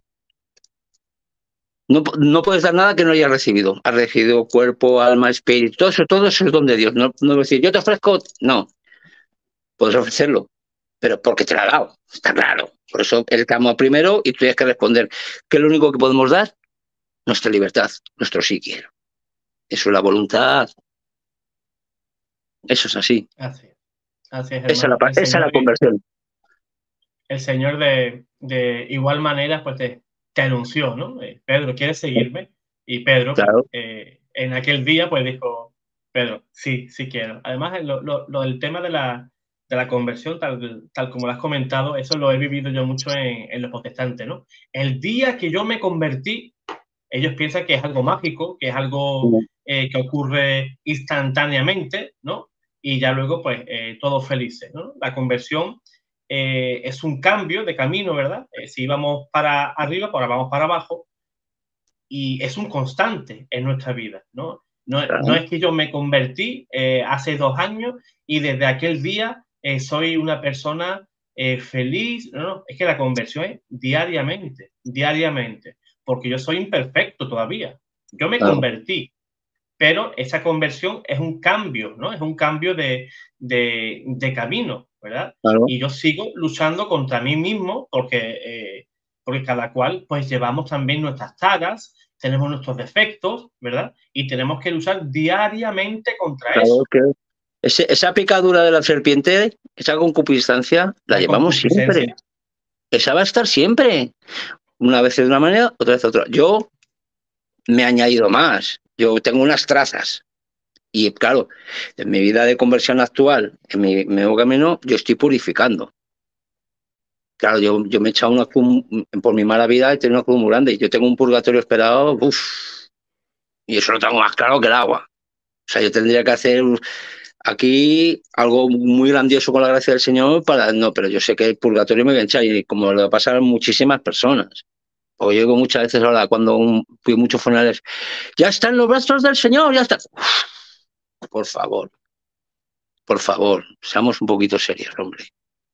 No, no puedes dar nada que no hayas recibido. Has recibido cuerpo, alma, espíritu, todo eso, todo eso es don de Dios. No, no decir, yo te ofrezco, no. Puedes ofrecerlo, pero porque te lo ha dado, está claro. Por eso él clamó primero y tú tienes que responder. ¿Qué es lo único que podemos dar? Nuestra libertad, nuestro sí quiero. Eso es la voluntad. Eso es así. Así, así es, Esa es hermano. la, El esa es la Señor, conversión. el Señor de, de igual manera, pues te, te anunció, ¿no? Eh, Pedro, ¿quieres seguirme? Y Pedro, pues, Claro. eh, en aquel día, pues dijo, Pedro, sí, sí quiero. Además, lo, lo, lo del tema de la, de la conversión, tal, tal como lo has comentado, eso lo he vivido yo mucho en, en los protestantes, ¿no? El día que yo me convertí, ellos piensan que es algo mágico, que es algo eh, que ocurre instantáneamente, ¿no? Y ya luego, pues, eh, todos felices, ¿no? La conversión eh, es un cambio de camino, ¿verdad? Eh, si íbamos para arriba, pues ahora vamos para abajo, y es un constante en nuestra vida, ¿no? No, no Claro, es que yo me convertí eh, hace dos años y desde aquel día eh, soy una persona eh, feliz, no, no, es que la conversión es diariamente, diariamente, porque yo soy imperfecto todavía. Yo me claro, convertí, pero esa conversión es un cambio, ¿no? Es un cambio de, de, de camino, ¿verdad? claro. Y yo sigo luchando contra mí mismo porque, eh, porque cada cual pues llevamos también nuestras taras, tenemos nuestros defectos, ¿verdad? Y tenemos que luchar diariamente contra Claro eso, que ese, esa picadura de la serpiente, esa concupiscencia, la la llevamos siempre. concupiscencia. Esa va a estar siempre. Una vez de una manera, otra vez de otra. Yo me he añadido más. Yo tengo unas trazas. Y claro, en mi vida de conversión actual, en mi, mi nuevo camino, yo estoy purificando. Claro, yo, yo me he echado una cruz, por mi mala vida, he tenido una cruz muy grande. Yo tengo un purgatorio esperado, uff, y eso lo tengo más claro que el agua. O sea, yo tendría que hacer aquí algo muy grandioso con la gracia del Señor para... No, pero yo sé que el purgatorio me voy a echar y como le va a pasar a muchísimas personas. O yo digo muchas veces ahora, cuando un, fui a muchos funerales, ya está en los brazos del Señor, ya está. Uf, por favor, por favor, seamos un poquito serios, hombre.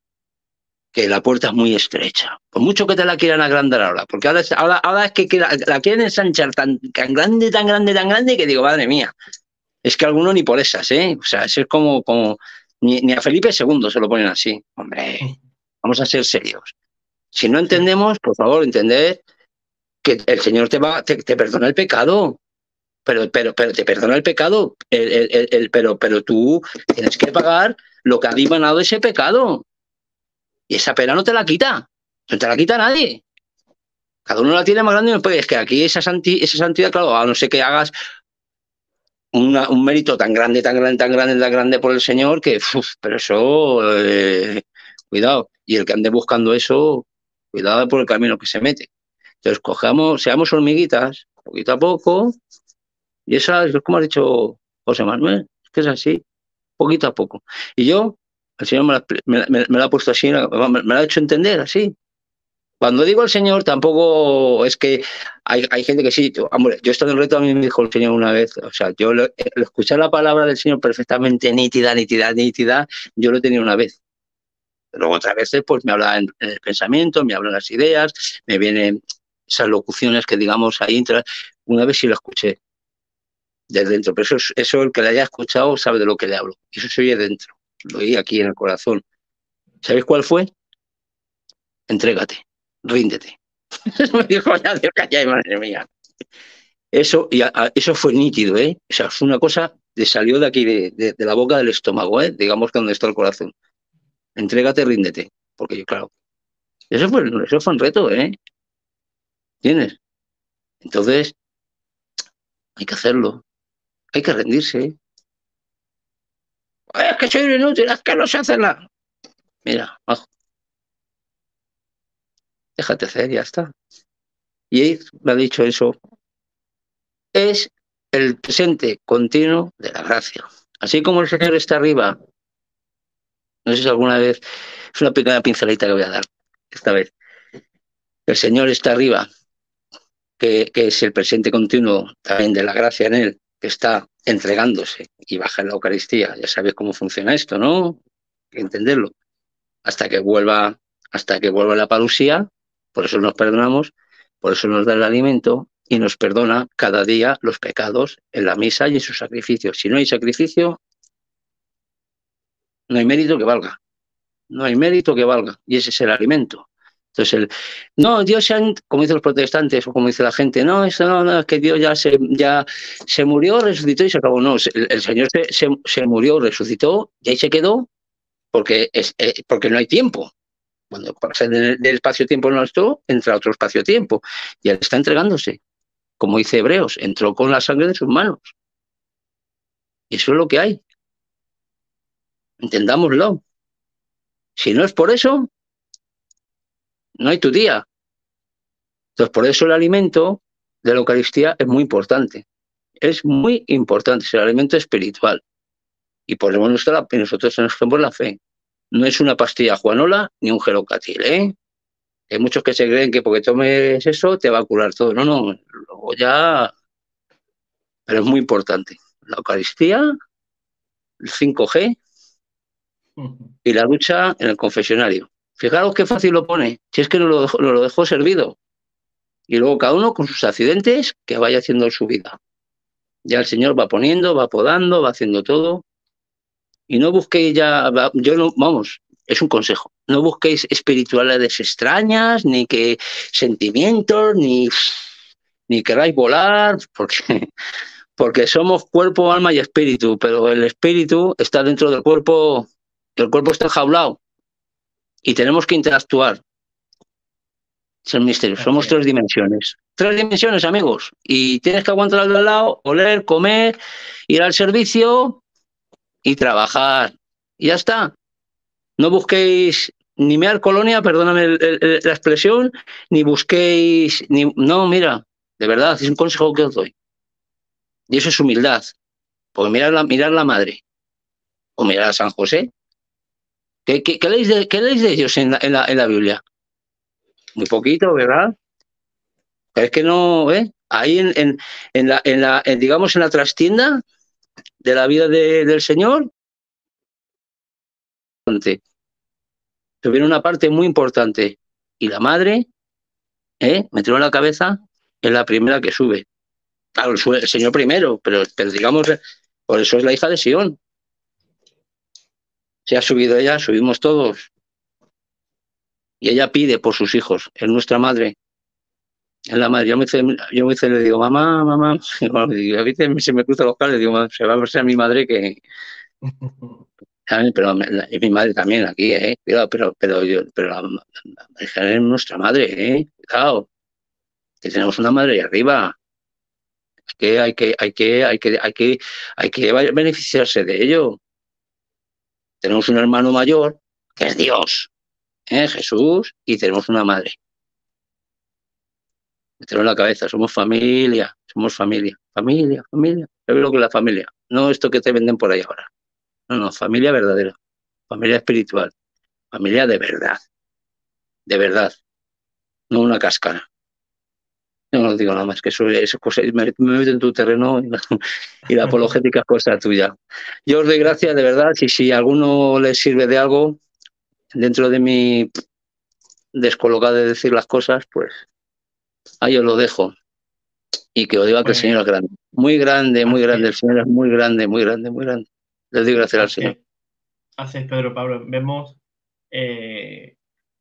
Que la puerta es muy estrecha. Por mucho que te la quieran agrandar ahora, porque ahora, ahora, ahora es que la, la quieren ensanchar tan, tan grande, tan grande, tan grande, que digo, madre mía, es que alguno ni por esas, ¿eh? O sea, eso es como, como ni, ni a Felipe segundo se lo ponen así. Hombre, vamos a ser serios. Si no entendemos, por favor, entender que el Señor te va, te, te perdona el pecado. Pero, pero, pero te perdona el pecado, el, el, el, el, pero, pero tú tienes que pagar lo que ha dimanado ese pecado. Y esa pena no te la quita. No te la quita nadie. Cada uno la tiene más grande. Pues es que aquí esa, santi, esa santidad, claro, a no ser que hagas una, un mérito tan grande, tan grande, tan grande, tan grande por el Señor, que, uf, pero eso, eh, cuidado. Y el que ande buscando eso, cuidado por el camino que se mete. Entonces, cojamos, seamos hormiguitas, poquito a poco, y esa es como ha dicho José Manuel, es que es así, poquito a poco. Y yo, el Señor me la, me, me, me la ha puesto así, me, me la ha hecho entender así. Cuando digo el Señor, tampoco es que hay, hay gente que sí. Yo, hombre, yo he estado en el reto, a mí me dijo el Señor una vez, o sea, yo lo, lo escuchar la palabra del Señor perfectamente nítida, nítida, nítida, yo lo he tenido una vez. Luego otras veces, pues me habla en, en el pensamiento, me hablan las ideas, me vienen esas locuciones que digamos ahí. Una vez sí lo escuché desde dentro, pero eso, eso el que le haya escuchado sabe de lo que le hablo. Eso se oye dentro, lo oí aquí en el corazón. ¿Sabéis cuál fue? Entrégate, ríndete. Me dijo, ya, Dios, calla, madre mía. Eso, y a, a, eso fue nítido, ¿eh? O sea, fue una cosa que salió de aquí, de, de, de la boca del estómago, ¿eh? Digamos que donde está el corazón. Entrégate, ríndete. Porque yo, claro, eso fue, eso fue un reto, ¿eh? ¿Tienes? Entonces, hay que hacerlo. Hay que rendirse. ¿Eh? Es que soy inútil, es que no se hace nada. Mira, bajo, déjate hacer, ya está. Y él me ha dicho eso. Es el presente continuo de la gracia. Así como el Señor está arriba, no sé si alguna vez, es una pequeña pinceladita que voy a dar esta vez. El Señor está arriba, que, que es el presente continuo también de la gracia en Él, que está entregándose y baja en la Eucaristía. Ya sabéis cómo funciona esto, ¿no? Hay que entenderlo. Hasta que vuelva, hasta que vuelva la parusía, por eso nos perdonamos, por eso nos da el alimento y nos perdona cada día los pecados en la misa y en su sacrificio. Si no hay sacrificio, no hay mérito que valga. No hay mérito que valga. Y ese es el alimento. Entonces, el, no, Dios, se han, como dicen los protestantes o como dice la gente, no, eso no, no, es que Dios ya se, ya se murió, resucitó y se acabó. No, el, el Señor se, se, se, murió, resucitó y ahí se quedó porque, es, eh, porque no hay tiempo. Cuando pasa del, del espacio-tiempo nuestro, entra otro espacio-tiempo. Y Él está entregándose. Como dice Hebreos, entró con la sangre de sus manos. Y eso es lo que hay. Entendámoslo. Si no es por eso, no hay tu día. Entonces, por eso el alimento de la Eucaristía es muy importante. Es muy importante, es el alimento espiritual. Y ponemos nuestra, nosotros tenemos la fe. No es una pastilla juanola ni un gelocatil, ¿eh? Hay muchos que se creen que porque tomes eso te va a curar todo. No, no, luego ya... Pero es muy importante. La Eucaristía, el cinco G y la lucha en el confesionario. Fijaros qué fácil lo pone. Si es que nos lo dejó, nos lo dejó servido. Y luego cada uno con sus accidentes que vaya haciendo su vida. Ya el Señor va poniendo, va podando, va haciendo todo. Y no busquéis ya, yo no, vamos, es un consejo. No busquéis espiritualidades extrañas, ni que sentimientos, ni, ni queráis volar, porque, porque somos cuerpo, alma y espíritu, pero el espíritu está dentro del cuerpo, el cuerpo está enjaulado y tenemos que interactuar. Es el misterio, somos tres dimensiones. Tres dimensiones, amigos. Y tienes que aguantar al de al lado, oler, comer, ir al servicio y trabajar. Y ya está. No busquéis ni mear colonia, perdóname el, el, la expresión, ni busquéis... Ni, no, mira, de verdad, es un consejo que os doy. Y eso es humildad. Porque mirar la, mirar la madre o mirar a San José. ¿Qué, qué, qué, leéis, de, qué leéis de ellos en la, en, la, en la Biblia? Muy poquito, ¿verdad? Es que no, ¿eh? Ahí en, en, en la, en la en, digamos, en la trastienda de la vida de, del Señor, tuviera una parte muy importante. Y la madre, ¿eh? Metió en la cabeza, es la primera que sube. Claro, el, el Señor primero, pero, pero digamos, por eso es la hija de Sion. Se ha subido ella, subimos todos. Y ella pide por sus hijos, es nuestra madre. Es la madre. Yo me hice, yo me hice, le digo, mamá, mamá. Y a veces se me cruzan los cables, digo, se va a ser mi madre que... Pero es mi madre también aquí, ¿eh? Pero, pero, pero, yo, pero la, la, la es nuestra madre, ¿eh? Cuidado, que tenemos una madre ahí arriba. Es que hay que, hay que, hay que, hay que, hay que beneficiarse de ello. Tenemos un hermano mayor, que es Dios, ¿eh? Jesús, y tenemos una madre. Meterlo en la cabeza, somos familia, somos familia, familia, familia. ¿Sabes lo que es la familia? No esto que te venden por ahí ahora. No, no, familia verdadera, familia espiritual, familia de verdad, de verdad, no una cáscara. Yo no digo nada más que eso, eso cosa, me, me meto en tu terreno y la, y la apologética es cosa tuya. Yo os doy gracias de verdad y si a alguno les sirve de algo dentro de mi descolocada de decir las cosas, pues ahí os lo dejo. Y que os diga que el Señor es grande. Muy grande, muy grande. El Señor es muy grande, muy grande, muy grande. Les doy gracias al Señor. Así es, Pedro Pablo. Vemos, eh,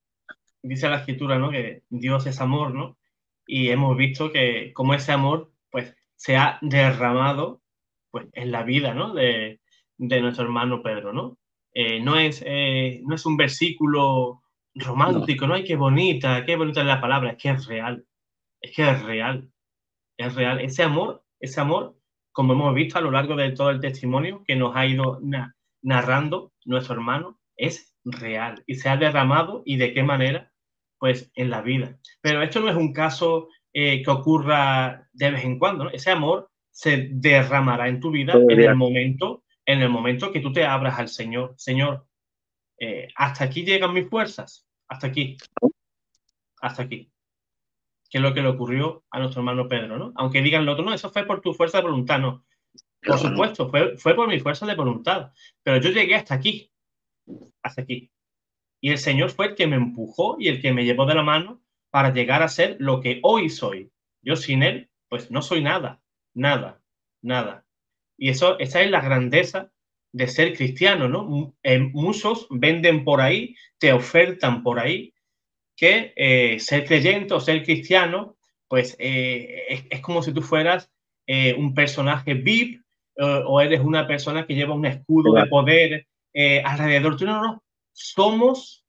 dice la Escritura, ¿no? Que Dios es amor, ¿no? Y hemos visto que como ese amor, pues, se ha derramado, pues, en la vida, ¿no? De, de nuestro hermano Pedro, ¿no? Eh, no, es, eh, no es un versículo romántico, ¿no? ¿no? Ay, qué bonita, qué bonita es la palabra. Es que es real. Es que es real. Es real. Ese amor, ese amor, como hemos visto a lo largo de todo el testimonio que nos ha ido na narrando nuestro hermano, es real y se ha derramado y de qué manera, pues en la vida. Pero esto no es un caso eh, que ocurra de vez en cuando, ¿no? Ese amor se derramará en tu vida en el momento, en el momento que tú te abras al Señor. Señor, eh, hasta aquí llegan mis fuerzas, hasta aquí, hasta aquí. Que es lo que le ocurrió a nuestro hermano Pedro, ¿no? Aunque digan lo otro, no, eso fue por tu fuerza de voluntad, no. Por supuesto, fue, fue por mi fuerza de voluntad, pero yo llegué hasta aquí, hasta aquí. Y el Señor fue el que me empujó y el que me llevó de la mano para llegar a ser lo que hoy soy. Yo sin Él, pues no soy nada, nada, nada. Y eso, esa es la grandeza de ser cristiano, ¿no? Eh, muchos venden por ahí, te ofertan por ahí, que eh, ser creyente o ser cristiano, pues eh, es, es, como si tú fueras eh, un personaje V I P eh, o eres una persona que lleva un escudo de poder eh, alrededor. Tú, no, no, somos,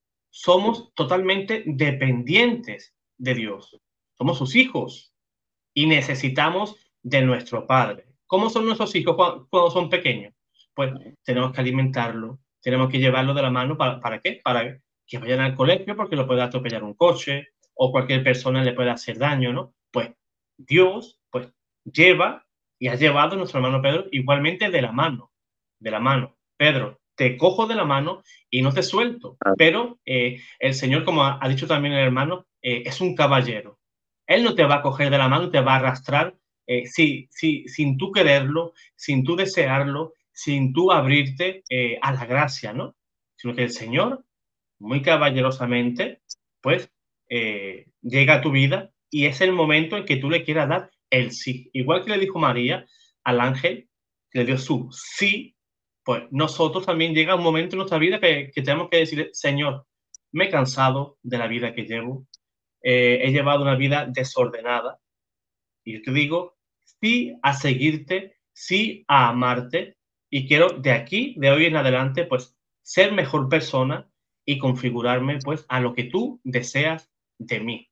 somos totalmente dependientes de Dios. Somos sus hijos y necesitamos de nuestro Padre. ¿Cómo son nuestros hijos cuando, cuando son pequeños? Pues tenemos que alimentarlo, tenemos que llevarlo de la mano. ¿Para, para qué? Para que vayan al colegio porque lo puede atropellar un coche o cualquier persona le puede hacer daño, ¿no? Pues Dios pues lleva y ha llevado a nuestro hermano Pedro igualmente de la mano, de la mano. Pedro, te cojo de la mano y no te suelto. Ah, Pero eh, el Señor, como ha, ha dicho también el hermano, eh, es un caballero. Él no te va a coger de la mano, te va a arrastrar eh, sí, sí, sin tú quererlo, sin tú desearlo, sin tú abrirte eh, a la gracia, ¿no? Sino que el Señor, muy caballerosamente, pues eh, llega a tu vida y es el momento en que tú le quieras dar el sí. Igual que le dijo María al ángel, que le dio su sí, pues nosotros también llega un momento en nuestra vida que, que tenemos que decir, Señor, me he cansado de la vida que llevo, eh, he llevado una vida desordenada y yo te digo, sí a seguirte, sí a amarte y quiero de aquí, de hoy en adelante, pues ser mejor persona y configurarme pues a lo que tú deseas de mí.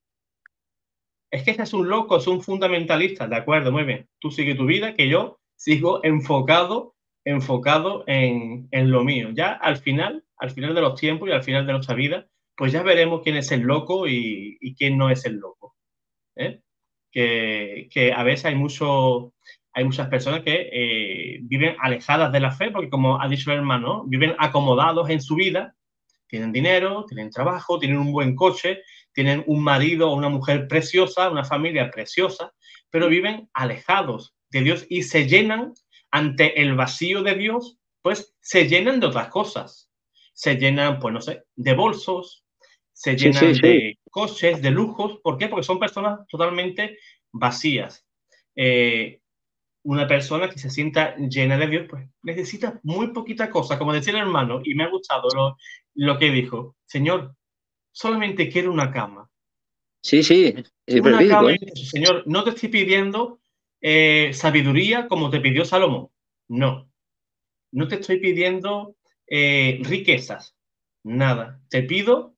Es que ese es un loco, es un fundamentalista, de acuerdo, muy bien. Tú sigue tu vida, que yo sigo enfocado, enfocado en, en lo mío. Ya al final, al final de los tiempos y al final de nuestra vida, pues ya veremos quién es el loco y, y quién no es el loco. ¿eh? Que, que a veces hay, mucho, hay muchas personas que eh, viven alejadas de la fe, porque como ha dicho el hermano, viven acomodados en su vida, tienen dinero, tienen trabajo, tienen un buen coche, tienen un marido o una mujer preciosa, una familia preciosa, pero viven alejados de Dios y se llenan ante el vacío de Dios, pues se llenan de otras cosas. Se llenan, pues no sé, de bolsos, se sí, sí, llenan sí. de coches, de lujos. ¿Por qué? Porque son personas totalmente vacías. Eh, una persona que se sienta llena de Dios, pues necesita muy poquita cosa, como decía el hermano, y me ha gustado lo, lo que dijo. Señor, solamente quiero una cama. Sí, sí, es Una verídico, cama, ¿eh? y eso, Señor, no te estoy pidiendo eh, sabiduría como te pidió Salomón. No, no te estoy pidiendo eh, riquezas. Nada. Te pido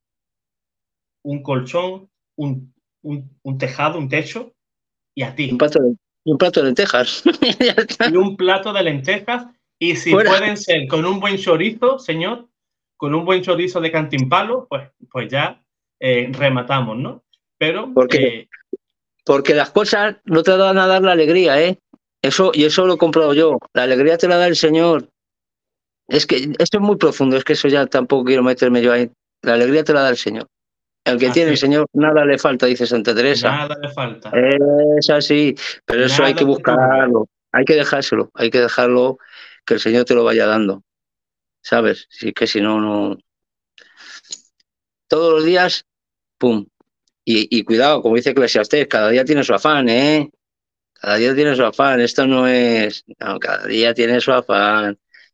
un colchón, un, un, un tejado, un techo, y a Un ti. plato de, un plato de lentejas. Ya está. Y un plato de lentejas, y si Fuera. pueden ser con un buen chorizo, señor, con un buen chorizo de cantimpalo, pues, pues ya eh, rematamos, ¿no? Pero Porque, eh, porque las cosas no te van a dar la alegría, ¿eh? Eso, y eso lo he comprado yo. La alegría te la da el Señor. Es que eso es muy profundo, es que eso ya tampoco quiero meterme yo ahí. La alegría te la da el Señor. El que tiene así el es, Señor, nada le falta, dice Santa Teresa. nada le falta, Es así, pero eso hay que nada te turbe. buscarlo, hay que dejárselo, hay que dejarlo que el Señor te lo vaya dando, ¿sabes? Si que si no, no. Todos los días, pum. Y, y cuidado, como dice Eclesiastés, cada día tiene su afán, ¿eh? Cada día tiene su afán. Esto no es. No, cada día tiene su afán.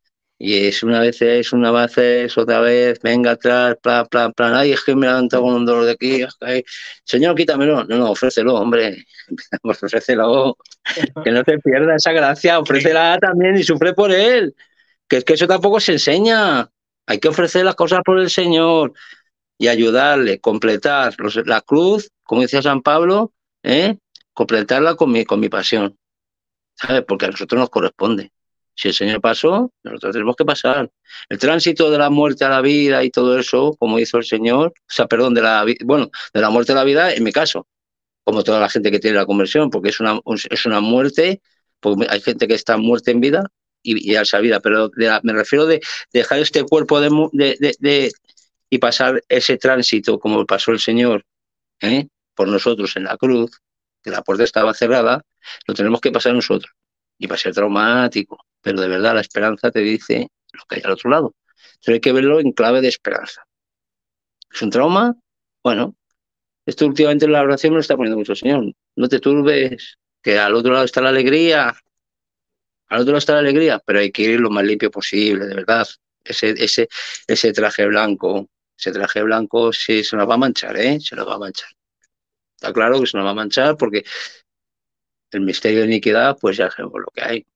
Y es una vez es, una vez es, otra vez, venga atrás, plan, plan, plan. Ay, es que me he levantado con un dolor de aquí. Ay, Señor, quítamelo. No, no, ofrécelo, hombre. Pues ofrécelo. Que no te pierda esa gracia. Eh, Ofrécela también y sufre por él. Que es que eso tampoco se enseña. Hay que ofrecer las cosas por el Señor y ayudarle, completar los, la cruz, como decía San Pablo, ¿eh? Completarla con mi, con mi pasión, ¿sabes? Porque a nosotros nos corresponde. Si el Señor pasó, nosotros tenemos que pasar. El tránsito de la muerte a la vida y todo eso, como hizo el Señor, o sea, perdón, de la, bueno, de la muerte a la vida, en mi caso, como toda la gente que tiene la conversión, porque es una, es una muerte, porque hay gente que está muerta en vida y, y a esa vida, pero de la, me refiero de, de dejar este cuerpo de, de, de, de y pasar ese tránsito como pasó el Señor, ¿eh? Por nosotros en la cruz, que la puerta estaba cerrada, lo tenemos que pasar nosotros. Y va a ser traumático, pero de verdad la esperanza te dice lo que hay al otro lado. Pero hay que verlo en clave de esperanza. ¿Es un trauma? Bueno, esto últimamente en la oración me lo está poniendo mucho el Señor. No te turbes, que al otro lado está la alegría, al otro lado está la alegría, pero hay que ir lo más limpio posible, de verdad. Ese, ese, ese traje blanco, ese traje blanco sí se nos va a manchar, ¿eh? Se nos va a manchar. Está claro que se nos va a manchar porque el misterio de iniquidad, pues ya sabemos lo que hay.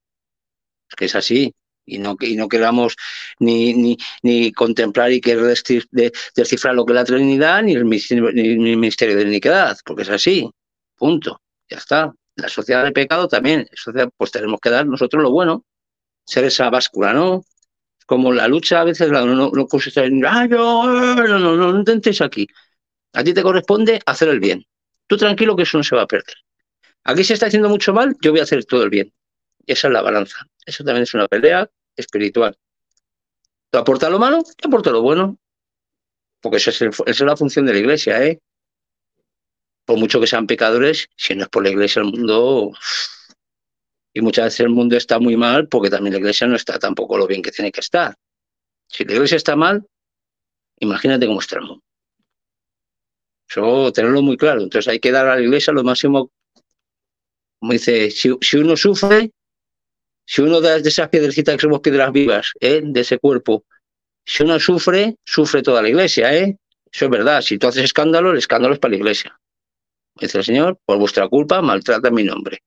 Es que es así. Y no, y no queramos ni, ni, ni contemplar y querer de, descifrar lo que es la Trinidad ni el, misterio, ni el misterio de iniquidad, porque es así. Punto. Ya está. La sociedad de pecado también. Sociedad, pues tenemos que dar nosotros lo bueno. Ser esa báscula, ¿no? Como la lucha a veces no, no, no consiste en ah, yo, no, no, no, no intentes aquí. A ti te corresponde hacer el bien. Tú tranquilo que eso no se va a perder. Aquí se está haciendo mucho mal, yo voy a hacer todo el bien. Y esa es la balanza. Eso también es una pelea espiritual. Tú aportas lo malo, yo aporto lo bueno. Porque esa es, el, esa es la función de la Iglesia, ¿eh? Por mucho que sean pecadores, si no es por la Iglesia el mundo... Y muchas veces el mundo está muy mal porque también la Iglesia no está tampoco lo bien que tiene que estar. Si la Iglesia está mal, imagínate cómo está el mundo. Eso tenerlo muy claro. Entonces hay que dar a la Iglesia lo máximo. Como dice, si, si uno sufre, si uno de, de esas piedrecitas que somos piedras vivas, ¿eh? De ese cuerpo, si uno sufre, sufre toda la Iglesia, ¿eh? Eso es verdad. Si tú haces escándalo, el escándalo es para la Iglesia. Dice el Señor, por vuestra culpa maltrata mi nombre.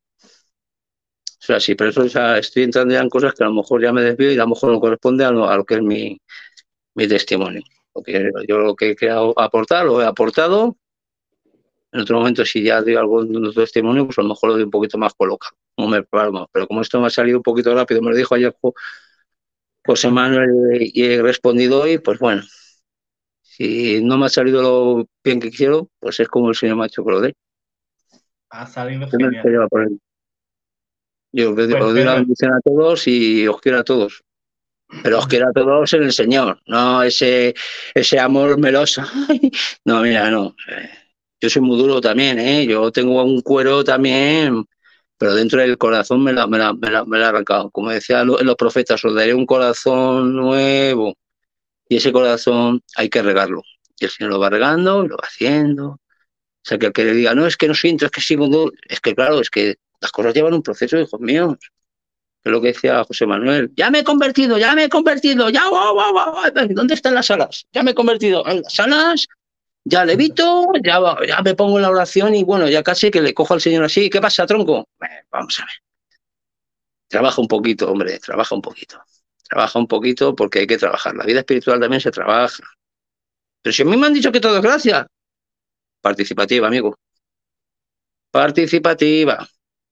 O sea, sí, pero eso ya estoy entrando ya en cosas que a lo mejor ya me desvío y a lo mejor no corresponde a lo, a lo que es mi, mi testimonio. Porque yo lo que he querido aportar, lo he aportado. En otro momento, si ya doy algún otro testimonio, pues a lo mejor lo doy un poquito más colocado. No me preparo más. Pero como esto me ha salido un poquito rápido, me lo dijo ayer José Manuel y he respondido hoy, pues bueno, si no me ha salido lo bien que quiero, pues es como el Señor me ha hecho que lo dé. Ha salido Yo no sé qué genial. lleva por él. Yo os Pues doy la Pedro, bendición a todos y os quiero a todos. Pero os quiero a todos en el Señor, no ese, ese amor meloso. No, mira, no. Yo soy muy duro también, ¿eh? Yo tengo un cuero también, pero dentro del corazón me la, me la, me la, me la he arrancado. Como decían los, los profetas, os daré un corazón nuevo. Y ese corazón hay que regarlo. Y el Señor lo va regando, lo va haciendo. O sea, que el que le diga, no, es que no siento, es que sigo duro. Es que, claro, es que las cosas llevan un proceso, hijos míos. Es lo que decía José Manuel. Ya me he convertido, ya me he convertido, ya, guau, guau, guau. ¿Dónde están las alas? Ya me he convertido en las alas, ya levito, ya, ya me pongo en la oración y bueno, ya casi que le cojo al Señor así. ¿Qué pasa, tronco? Eh, vamos a ver. Trabaja un poquito, hombre, trabaja un poquito. Trabaja un poquito porque hay que trabajar. La vida espiritual también se trabaja. Pero si a mí me han dicho que todo es gracia, participativa, amigo. Participativa.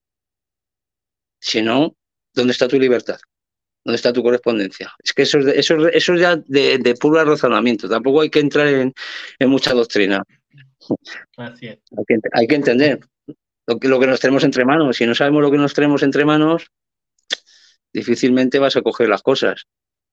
Si no, ¿dónde está tu libertad? ¿Dónde está tu correspondencia? Es que eso es, de, eso es, eso es ya de, de puro razonamiento. Tampoco hay que entrar en, en mucha doctrina. así es. Hay que, hay que entender lo que, lo que nos tenemos entre manos. Si no sabemos lo que nos tenemos entre manos, difícilmente vas a coger las cosas.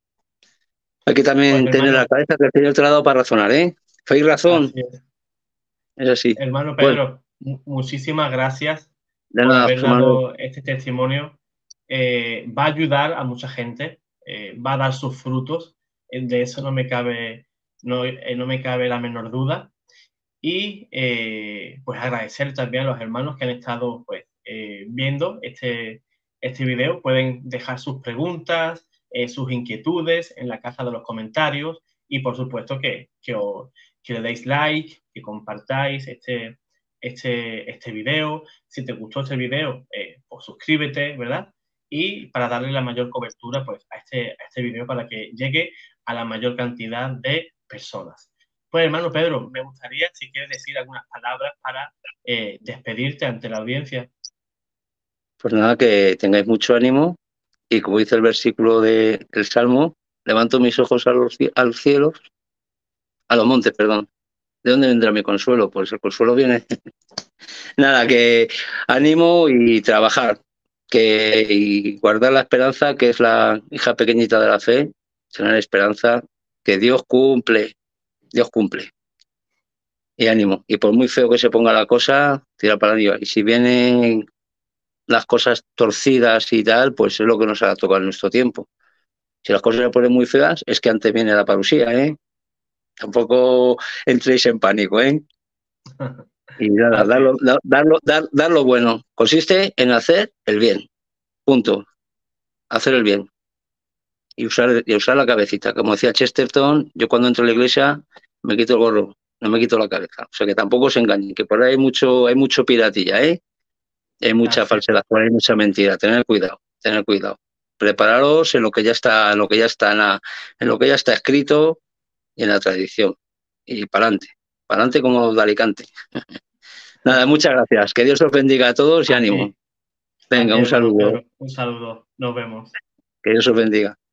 Hay que Pues también tener la hermano, cabeza que el Señor te la ha dado para razonar, ¿eh? Fe y razón, así es. es así. Hermano Bueno, Pedro, mu- muchísimas gracias de por nada, haber José Manuel. dado este testimonio. Eh, va a ayudar a mucha gente, eh, va a dar sus frutos, eh, de eso no me cabe, no, eh, no me cabe la menor duda. Y eh, pues agradecer también a los hermanos que han estado pues, eh, viendo este, este video. Pueden dejar sus preguntas, eh, sus inquietudes en la caja de los comentarios y por supuesto que, que, os, que le deis like, que compartáis este, este, este video. Si te gustó este video, eh, pues suscríbete, ¿verdad? Y para darle la mayor cobertura pues, a, este, a este video para que llegue a la mayor cantidad de personas. Pues hermano Pedro, me gustaría si quieres decir algunas palabras para eh, despedirte ante la audiencia. Pues nada, que tengáis mucho ánimo y como dice el versículo del Salmo, levanto mis ojos a los, a los cielos, a los montes, perdón. ¿De dónde vendrá mi consuelo? Pues el consuelo viene. Nada, que ánimo y trabajar. Que, y guardar la esperanza, que es la hija pequeñita de la fe, tener esperanza, que Dios cumple, Dios cumple. Y ánimo. Y por muy feo que se ponga la cosa, tira para arriba. Y si vienen las cosas torcidas y tal, pues es lo que nos ha tocado en nuestro tiempo. Si las cosas se ponen muy feas, es que antes viene la parusía, ¿eh? Tampoco entréis en pánico, ¿eh? Y nada, dar Así lo, es. dar, lo, dar, dar lo bueno. Consiste en hacer el bien. Punto. Hacer el bien. Y usar, y usar la cabecita. Como decía Chesterton, yo cuando entro a la iglesia me quito el gorro, no me quito la cabeza. O sea que tampoco se engañen, que por ahí hay mucho, hay mucho piratilla, ¿eh? Hay mucha Así es. falsedad, por ahí hay mucha mentira. Tener cuidado, tener cuidado. Prepararos en lo que ya está, en lo que ya está, en, la, en lo que ya está escrito y en la tradición. Y para adelante, para adelante como de Alicante. Nada, muchas gracias. Que Dios os bendiga a todos y A ánimo. ti, a Venga, ti un hermano saludo. Pedro. Un saludo. Nos vemos. Que Dios os bendiga.